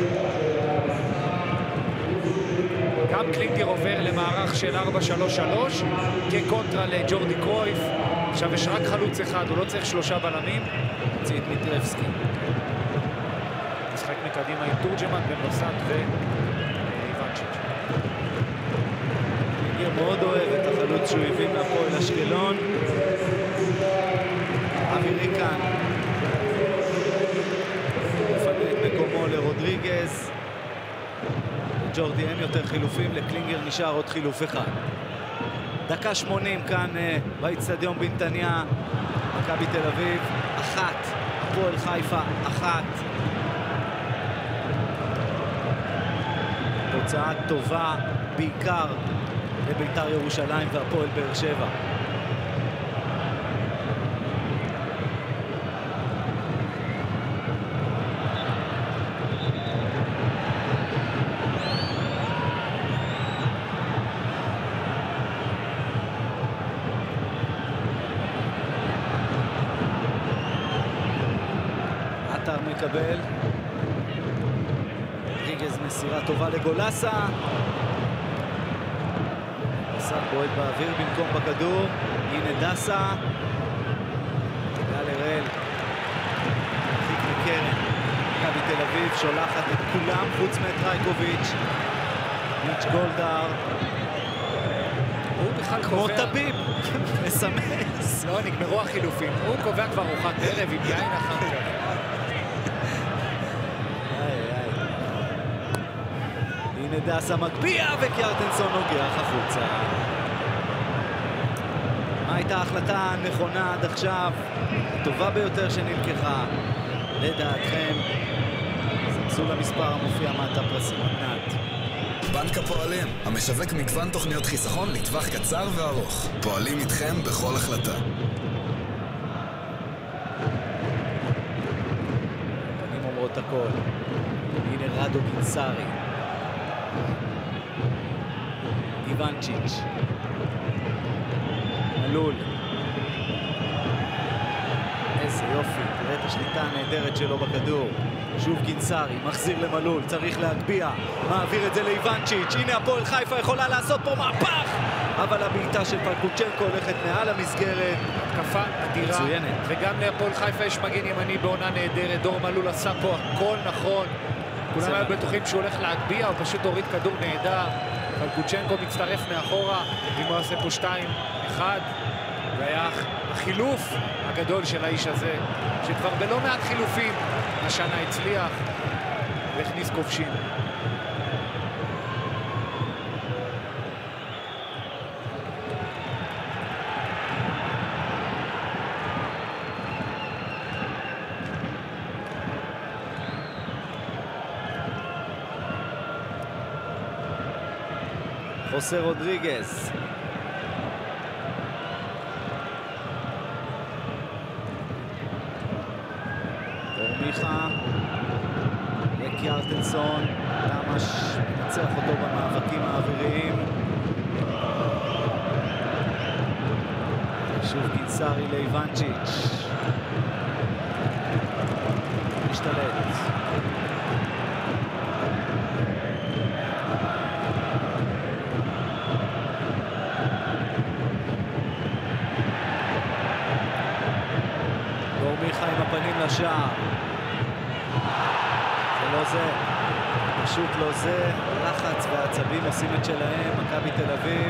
גם קלינגר עובר למערך של ארבע שלוש שלוש כקונטרה לג'ורדי קרויף. עכשיו יש רק חלוץ אחד, הוא לא צריך שלושה בלמים. הוציא את מיטרבסקי. משחק מקדימה עם תורג'מן, בן בסט ואיוונצ'יץ'. קלינגר מאוד אוהב את החלוץ שהוא הביא מהפועל אשקלון. אבי ריקן מפנה את מקומו לרודריגז. ג'ורדי אין יותר חילופים, לקלינגר נשאר עוד חילוף אחד. דקה שמונים כאן באצטדיון בנתניה. מכבי תל אביב, אחת. הפועל חיפה, אחת. תוצאה טובה בעיקר לבית"ר ירושלים והפועל באר שבע. עטר מקבל. ריגז מסירה טובה לגולסה. דסה בועט באוויר במקום בכדור. הנה דסה. גל הראל. מרחיק לקרן. מכבי תל אביב שולחת את כולם חוץ מטרייקוביץ'. מיץ' גולדהר. הוא בכלל כמו קובע... טביב. מסמס. לא, נגמרו החילופים. הוא קובע כבר ארוחת ערב עם יין אחר כך. הנה דסה מגביע וקיארטנסון נוגח החוצה. מה הייתה ההחלטה הנכונה עד עכשיו? הטובה ביותר שנלקחה. לדעתכם, סמסו למספר המופיע מעט הפרסים. ענת. בנק הפועלים, המשווק מגוון תוכניות חיסכון לטווח קצר וארוך. פועלים איתכם בכל החלטה. הפנים אומרות הכל. הנה רדו גינסארי. איוונצ'יץ'. מלול. איזה יופי, תראה את השליטה הנהדרת שלו בכדור. שוב גינסארי, מחזיר למלול, צריך להגביע, מעביר את זה לאיוונצ'יץ'. הנה הפועל חיפה יכולה לעשות פה מהפך, אבל הבעיטה של פלקוצ'נקו הולכת מעל המסגרת. התקפה אדירה, מצוינת. וגם להפועל חיפה יש מגן ימני בעונה נהדרת. דור מלול עשה פה הכל נכון. כולם היו בטוחים שהוא הולך להגביע, הוא פשוט הוריד כדור נהדר. פלקוצ'נקו מצטרף מאחורה, אם הוא עושה פה שתיים אחד, והיה החילוף הגדול של האיש הזה, שכבר בלא מעט חילופים השנה הצליח והכניס כובשים. חוסה רודריגז. מיכה לקיארטנסון, דמש מנצח אותו במאבקים האוויריים. שוב גינסארי לאיוונצ'יץ'. משתלט. דור מיכה עם הפנים לשער. זה לא זה, פשוט לא זה. לחץ והעצבים עושים את שלהם. מכבי תל אביב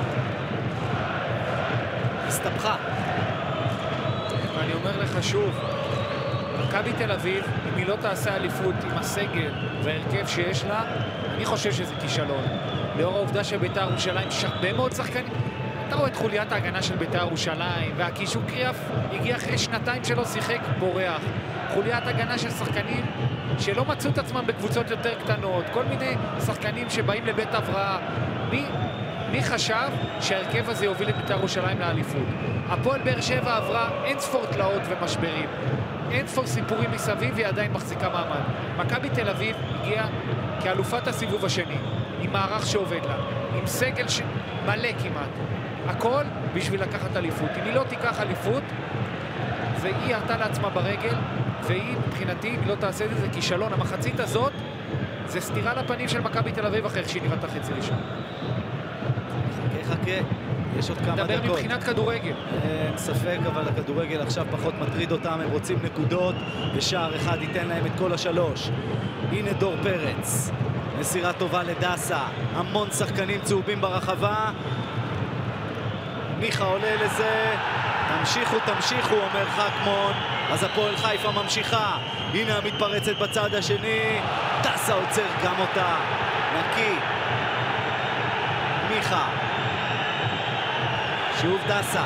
הסתבכה. ואני אומר לך שוב, מכבי תל אביב, אם היא לא תעשה אליפות עם הסגל והרכב שיש לה, אני חושב שזה כישלון. לאור העובדה שבית"ר ירושלים יש הרבה מאוד שחקנים. אתה רואה את חוליית ההגנה של בית"ר ירושלים, והקישור קריאף הגיע אחרי שנתיים שלא שיחק בורח. חוליית הגנה של שחקנים שלא מצאו את עצמם בקבוצות יותר קטנות, כל מיני שחקנים שבאים לבית הבראה. מי, מי חשב שהרכב הזה יוביל את בית"ר ירושלים לאליפות? הפועל באר שבע עברה אין ספור תלאות ומשברים, אין ספור סיפורים מסביב, והיא עדיין מחזיקה מעמד. מכבי תל אביב הגיעה כאלופת הסיבוב השני, עם מערך שעובד לה, עם סגל ש... מלא כמעט. הכל בשביל לקחת אליפות. אם היא לא תיקח אליפות, והיא ירתה לעצמה ברגל, והיא מבחינתי, אם היא לא תעשה את זה, כישלון. המחצית הזאת זה סתירה לפנים של מכבי תל אביב אחרי שהיא נראית החצי ראשון. חכה חכה, יש עוד כמה דקות. נדבר מבחינת כדורגל. אין ספק, אבל הכדורגל עכשיו פחות מטריד אותם, הם רוצים נקודות, ושער אחד ייתן להם את כל השלוש. הנה דור פרץ, מסירה טובה לדסה, המון שחקנים צהובים ברחבה. מיכה עולה לזה, תמשיכו, תמשיכו, אומר חכמון. אז הפועל חיפה ממשיכה. הנה המתפרצת בצד השני, דסה עוצר גם אותה. נקי. מיכה. שוב דסה.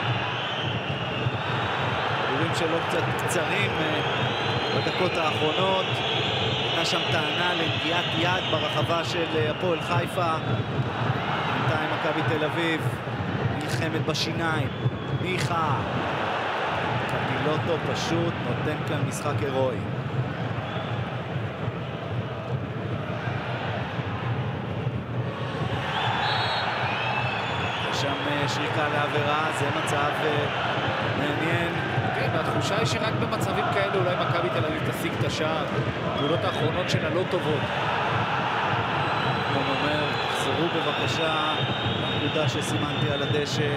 כדורים שלו קצת קצרים בדקות האחרונות. הייתה שם טענה לנגיעת יד ברחבה של הפועל חיפה. בינתיים מכבי תל אביב נלחמת בשיניים. מיכה. קפילוטו פשוט נותן כאן משחק הירואי. שם שריקה לעבירה, זה מצב מעניין. כן, והתחושה היא שרק במצבים כאלה אולי מכבי תל אביב תשיג את השער. הפעולות האחרונות שלה לא טובות. הוא אומר, תחזרו בבקשה לנקודה שסימנתי על הדשא.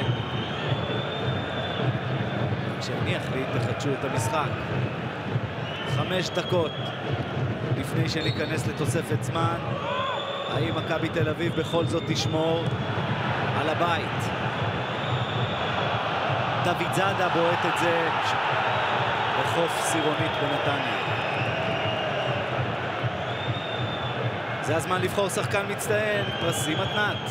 כשאני אחליט, תחדשו את המשחק. חמש דקות לפני שניכנס לתוספת זמן. האם מכבי תל אביב בכל זאת תשמור על הבית? דוד זאדה בועט את זה בחוף סירונית בנתניה. זה הזמן לבחור שחקן מצטיין, פרסים מתנת.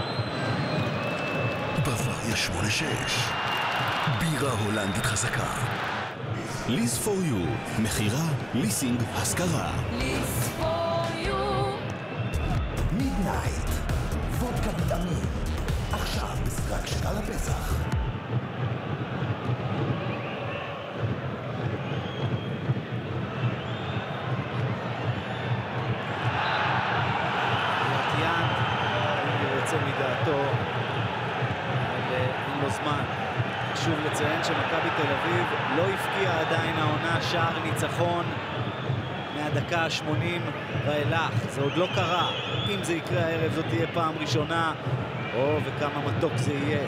בוואריה שמונה שש, בירה הולנדית חזקה. ליס פור יו, מחירה, ליסינג, השכרה. ליס פור יו. מידנייט, וודקה ויטמין. עכשיו בסרק שנה לפסח. יד, הוא יוצא מדעתו, אבל אין לו זמן. חשוב לציין שמכבי תל אביב לא הפקיע עדיין העונה שער ניצחון מהדקה ה-שמונים ואילך. זה עוד לא קרה. אם זה יקרה הערב זאת תהיה פעם ראשונה. או, וכמה מתוק זה יהיה.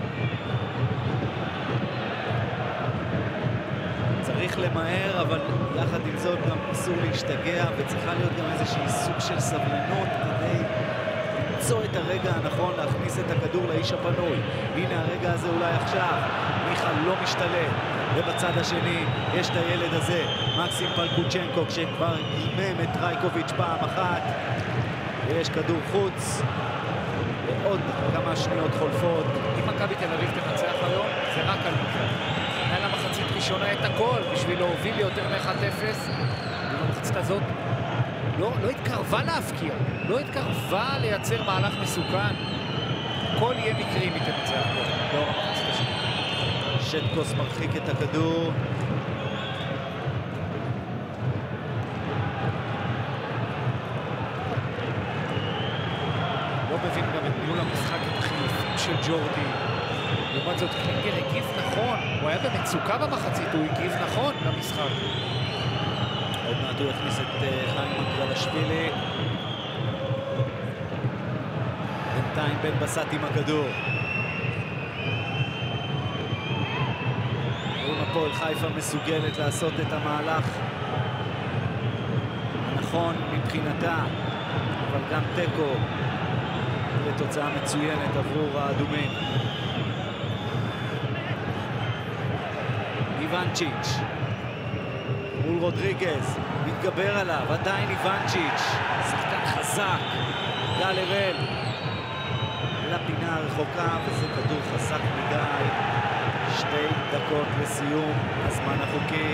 צריך למהר, אבל יחד עם זאת גם אסור להשתגע, וצריכה להיות גם איזושהי סוג של סבלנות כדי למצוא את הרגע הנכון להכניס את הכדור לאיש הפנוי. הנה הרגע הזה אולי עכשיו. מיכה לא משתלט. ובצד השני יש את הילד הזה, מקסים פלקוצ'נקו, כשכבר אימם את רייקוביץ' פעם אחת. ויש כדור חוץ. ועוד כמה שניות חולפות. אם מכבי תל אביב תנצח היום, זה רק על מיכה. היה לה מחצית ראשונה את הכל בשביל להוביל ליותר מ-אחת אפס. ובמחצית הזאת לא, לא התקרבה להפקיע, לא התקרבה לייצר מהלך מסוכן. הכל יהיה מקרי אם היא תנצח פה. לא, המחצית השנייה. שטקוס מרחיק את הכדור. לא מבין גם את ניהול המשחק, את החילופים של ג'ורדי. לעומת זאת, קלינגר הגיב נכון. הוא היה במצוקה במחצית, הוא הגיב נכון למשחק. עוד מעט הוא הכניס את חיים מגרלשווילי. בינתיים בן בסט עם הכדור. האם הפועל חיפה מסוגלת לעשות את המהלך הנכון מבחינתה, אבל גם טקו לתוצאה מצוינת עבור האדומים. איוונצ'יץ' מול רודריגז, מתגבר עליו, עדיין איוונצ'יץ', שחקן חזק, גל הראל לפינה הרחוקה, וזה כדור חזק מדי. שתי דקות לסיום הזמן החוקי.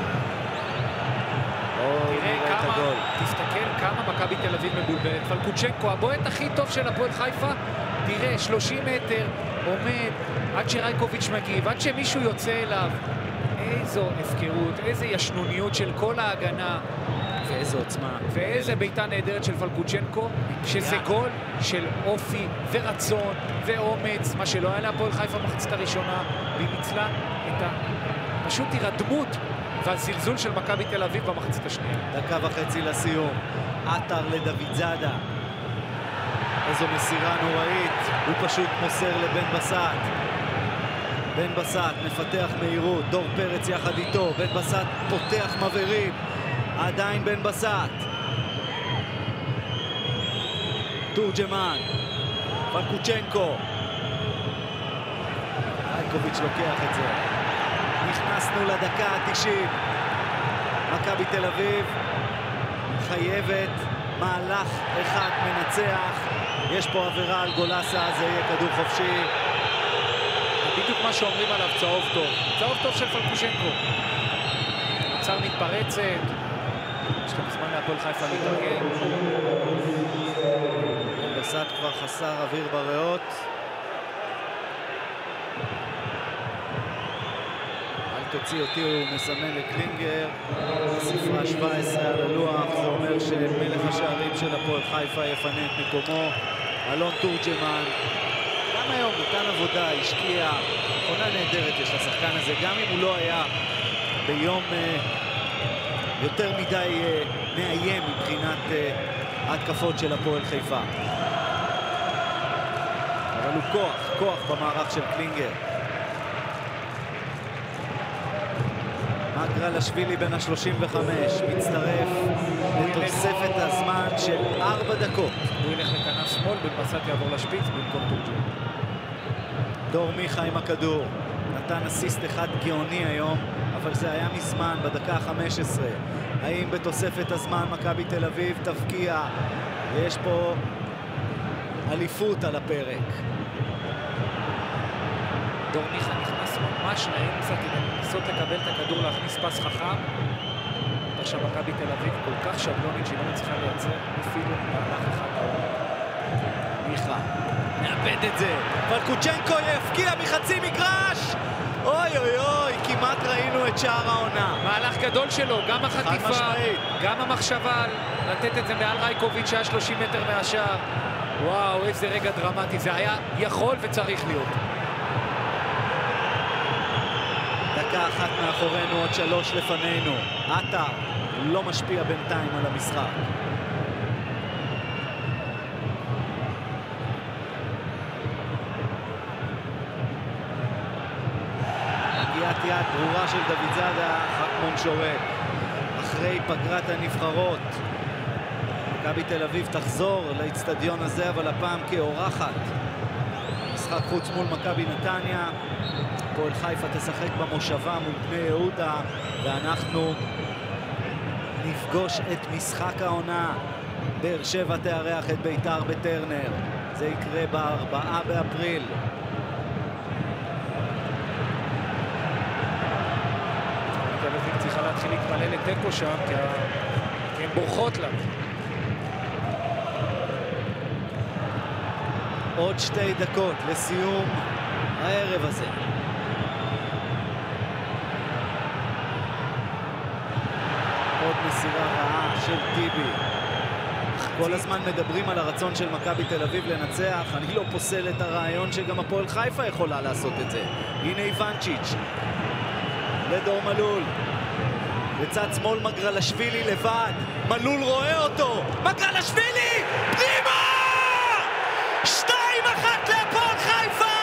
תראה כמה, תסתכל כמה מכבי תל אביב מבולבלת. פלקוצ'נקו, הבועט הכי טוב של הפועל חיפה, תראה, שלושים מטר עומד עד שרייקוביץ' מגיב, עד שמישהו יוצא אליו. איזו הפקרות, איזו ישנוניות של כל ההגנה. ואיזו עוצמה. ואיזו בעיטה נהדרת של פלקוצ'נקו, שזה גול של אופי ורצון ואומץ, מה שלא היה להפועל חיפה במחצית הראשונה, והיא ניצלה את הפשוט הירדמות והזלזול של מכבי תל אביב במחצית השנייה. דקה וחצי לסיום. עטר לדוד זאדה. איזו מסירה נוראית. הוא פשוט מוסר לבן בסט. בן בסט מפתח מהירות. דור פרץ יחד איתו. בן בסט פותח מבערים. עדיין בן בסט. תורג'מן. פלקוצ'נקו. רייקוביץ' לוקח את זה. נכנסנו לדקה ה-תשעים. מכבי תל אביב חייבת מהלך אחד מנצח. יש פה עבירה על גולסה, זה יהיה כדור חופשי. בדיוק מה שאומרים עליו, צהוב טוב. צהוב טוב של פלקושנקו. יצר מתפרצת. יש לכם זמן להפועל חיפה להתארגן. בן בסט כבר חסר אוויר בריאות. אל תוציא אותי, הוא מסמן לקלינגר. ספרה שבע עשרה על הלוח, זה אומר שמלך השערים של הפועל חיפה יפנה את מקומו. אלון תורג'מן. גם היום נתן עבודה, השקיע, עונה נהדרת יש לשחקן הזה, גם אם הוא לא היה ביום uh, יותר מדי uh, מאיים מבחינת uh, ההתקפות של הפועל חיפה. אבל הוא כוח, כוח במערך של קלינגר. מגרלשווילי בן ה-שלושים וחמש מצטרף לתוספת הזמן של ארבע דקות. הוא ילך לכנף שמאל, בן בסט יעבור לשפיץ במקום תורג'מן. דור מיכה עם הכדור, נתן אסיסט אחד גאוני היום, אבל זה היה מזמן, בדקה ה-חמש עשרה. האם בתוספת הזמן מכבי תל אביב תפקיע? יש פה אליפות על הפרק. דור מיכה נכנס ממש לאמצע כדי לנסות לקבל את הכדור, להכניס פס חכם. עכשיו מכבי תל אביב כל כך שבלונית שהיא לא מצליחה לייצר אפילו מהלך אחד. מיכה נאבד את זה, פלקושנקו יפקיע מחצי מגרש. אוי אוי אוי, כמעט ראינו את שער העונה. מהלך גדול שלו, גם החטיפה, גם המחשבה לתת את זה מעל רייקוביץ' שהיה שלושים מטר מהשער. וואו, איזה רגע דרמטי, זה היה יכול וצריך להיות. דקה אחת מאחורינו, עוד שלוש לפנינו. עטר לא משפיע בינתיים על המשחק. נגיעת יד ברורה של דוד זאדה, חכמון שורק. אחרי פגרת הנבחרות, מכבי תל אביב תחזור לאצטדיון הזה, אבל הפעם כאורחת. משחק חוץ מול מכבי נתניה. הפועל חיפה תשחק במושבה מול בני יהודה, ואנחנו נפגוש את משחק העונה. באר שבע תארח את בית"ר בטרנר. זה יקרה בארבעה באפריל. תל אביב צריכה להתחיל להתפלל לתיקו שם, כי הן בורחות לה. עוד שתי דקות לסיום הערב הזה. עוד מסירה רעה של טיבי. כל הזמן מדברים על הרצון של מכבי תל אביב לנצח. אני לא פוסל את הרעיון שגם הפועל חיפה יכולה לעשות את זה. הנה איוונצ'יץ' לדור מלול. בצד שמאל מגרלשווילי לבד. מלול רואה אותו. מגרלשווילי! פנימה! שתיים אחת להפועל חיפה!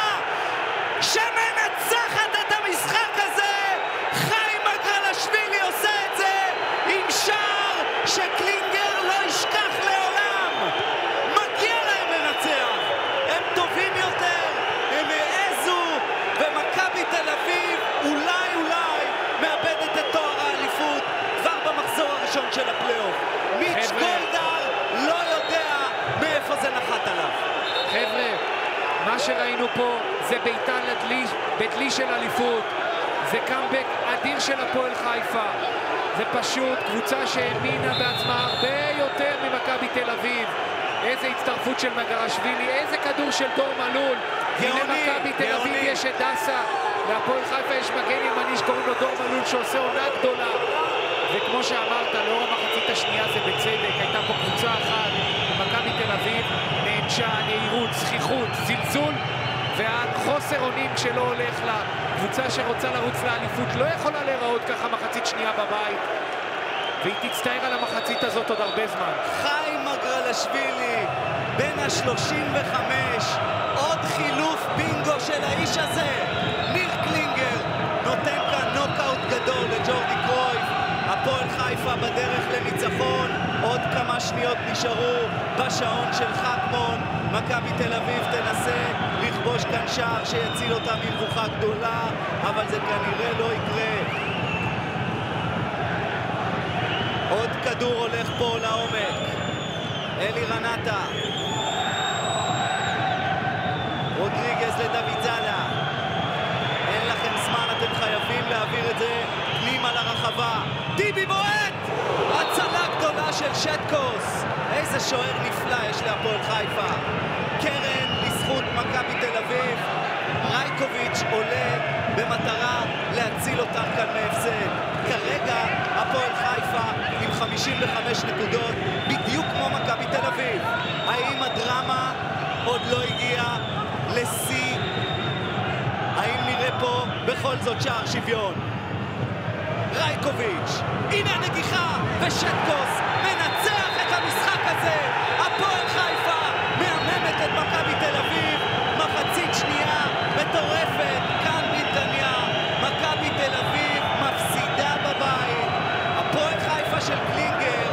שמנצחת את המשחק הזה! חיים מגרלשווילי עושה את זה עם שער שקלינגר לא ישכח לעולם! מגיע להם לנצח! הם טובים יותר! הם העזו! ומכבי תל אביב אולי אולי מאבדת את תואר האליפות כבר במחזור הראשון של הפלייאוף. מיץ' גולדהר לא יודע מאיפה זה נחת עליו. חבר'ה, מה שראינו פה זה בית"ר בדלי של אליפות. זה קאמבק אדיר של הפועל חיפה. זה פשוט קבוצה שהאמינה בעצמה הרבה יותר ממכבי תל אביב. איזה הצטרפות של מגרלשווילי, איזה כדור של דור מלול. הנה מכבי תל אביב יש את דסה, להפועל חיפה יש מגן ימני שקוראים לו דור מלול שעושה עונה גדולה. וכמו שאמרת, לאור המחצית השנייה זה בצדק, הייתה פה קבוצה אחת, מכבי תל אביב, נענשה, נהירות, זכיחות, זלזול, והחוסר אונים שלא הולך לה. קבוצה שרוצה לרוץ לאליפות לא יכולה להיראות ככה מחצית שנייה בבית, והיא תצטער על המחצית הזאת עוד הרבה זמן. חיים מגרלשווילי, בן ה-שלושים וחמש, עוד חילוף בינגו של האיש הזה. ניר קלינגר נותן כאן נוקאוט גדול לג'ורדי קרויף. הפועל חיפה בדרך לניצחון, עוד כמה שניות נשארו בשעון של חכמון. מכבי תל אביב תנסה לכבוש כאן שער שיציל אותה ממבוכה גדולה, אבל זה כנראה לא יקרה. עוד כדור הולך פה לעומק. אלי רנטה. רודריגז לדוד זאדה. טיבי בועט! הצלה גדולה של שטקוס. איזה שוער נפלא יש להפועל חיפה. קרן לזכות מכבי תל אביב. רייקוביץ' עולה במטרה להציל אותם כאן מהפסד. כרגע הפועל חיפה עם חמישים וחמש נקודות, בדיוק כמו מכבי תל אביב. האם הדרמה עוד לא הגיעה לשיא? האם נראה פה בכל זאת שער שוויון? רייקוביץ', הנה נגיחה, ושטקוס מנצח את המשחק הזה. הפועל חיפה מהממת את מכבי תל אביב. מחצית שנייה מטורפת כאן בנתניה. מכבי תל אביב מפסידה בבית. הפועל חיפה של קלינגר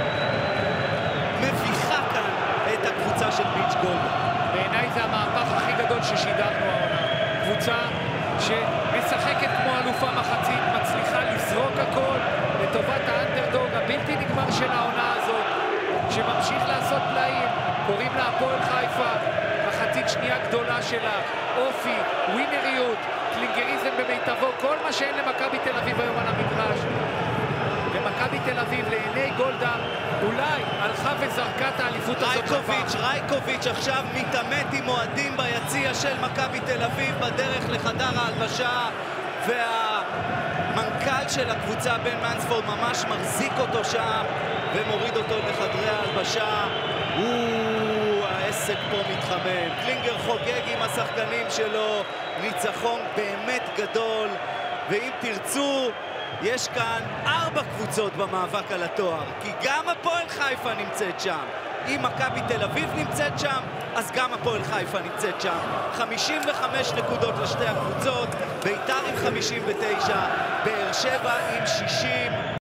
מביכה כאן את הקבוצה של ביץ' גולדה. בעיניי זה המהפך הכי גדול ששידרנו העונה. קבוצה שמשחקת כמו אלופה מחצית, מצליחה לזרוק הכל לטובת האנדרדוג הבלתי נגמר של העונה הזאת, שממשיך לעשות פלאים. קוראים לה הפועל חיפה. מחצית שנייה גדולה שלה, אופי, ווינריות, קלינגריזם במיטבו, כל מה שאין למכבי תל אביב היום על המגרש. ומכבי תל אביב לעיני גולדה אולי הלכה וזרקה את האליפות הזאת. רייקוביץ', רייקוביץ' עכשיו מתעמת עם אוהדים ביציע של מכבי תל אביב בדרך לחדר ההלבשה, והמנכ"ל של הקבוצה בן מנספורד ממש מחזיק אותו שם ומוריד אותו לחדרי ההלבשה. הוא, העסק פה מתחמם. קלינגר חוגג עם השחקנים שלו, ניצחון באמת גדול, ואם תרצו יש כאן ארבע קבוצות במאבק על התואר, כי גם הפועל חיפה נמצאת שם. אם מכבי תל אביב נמצאת שם, אז גם הפועל חיפה נמצאת שם. חמישים וחמש נקודות לשתי הקבוצות, בית"ר עם חמישים ותשע, באר שבע עם שישים.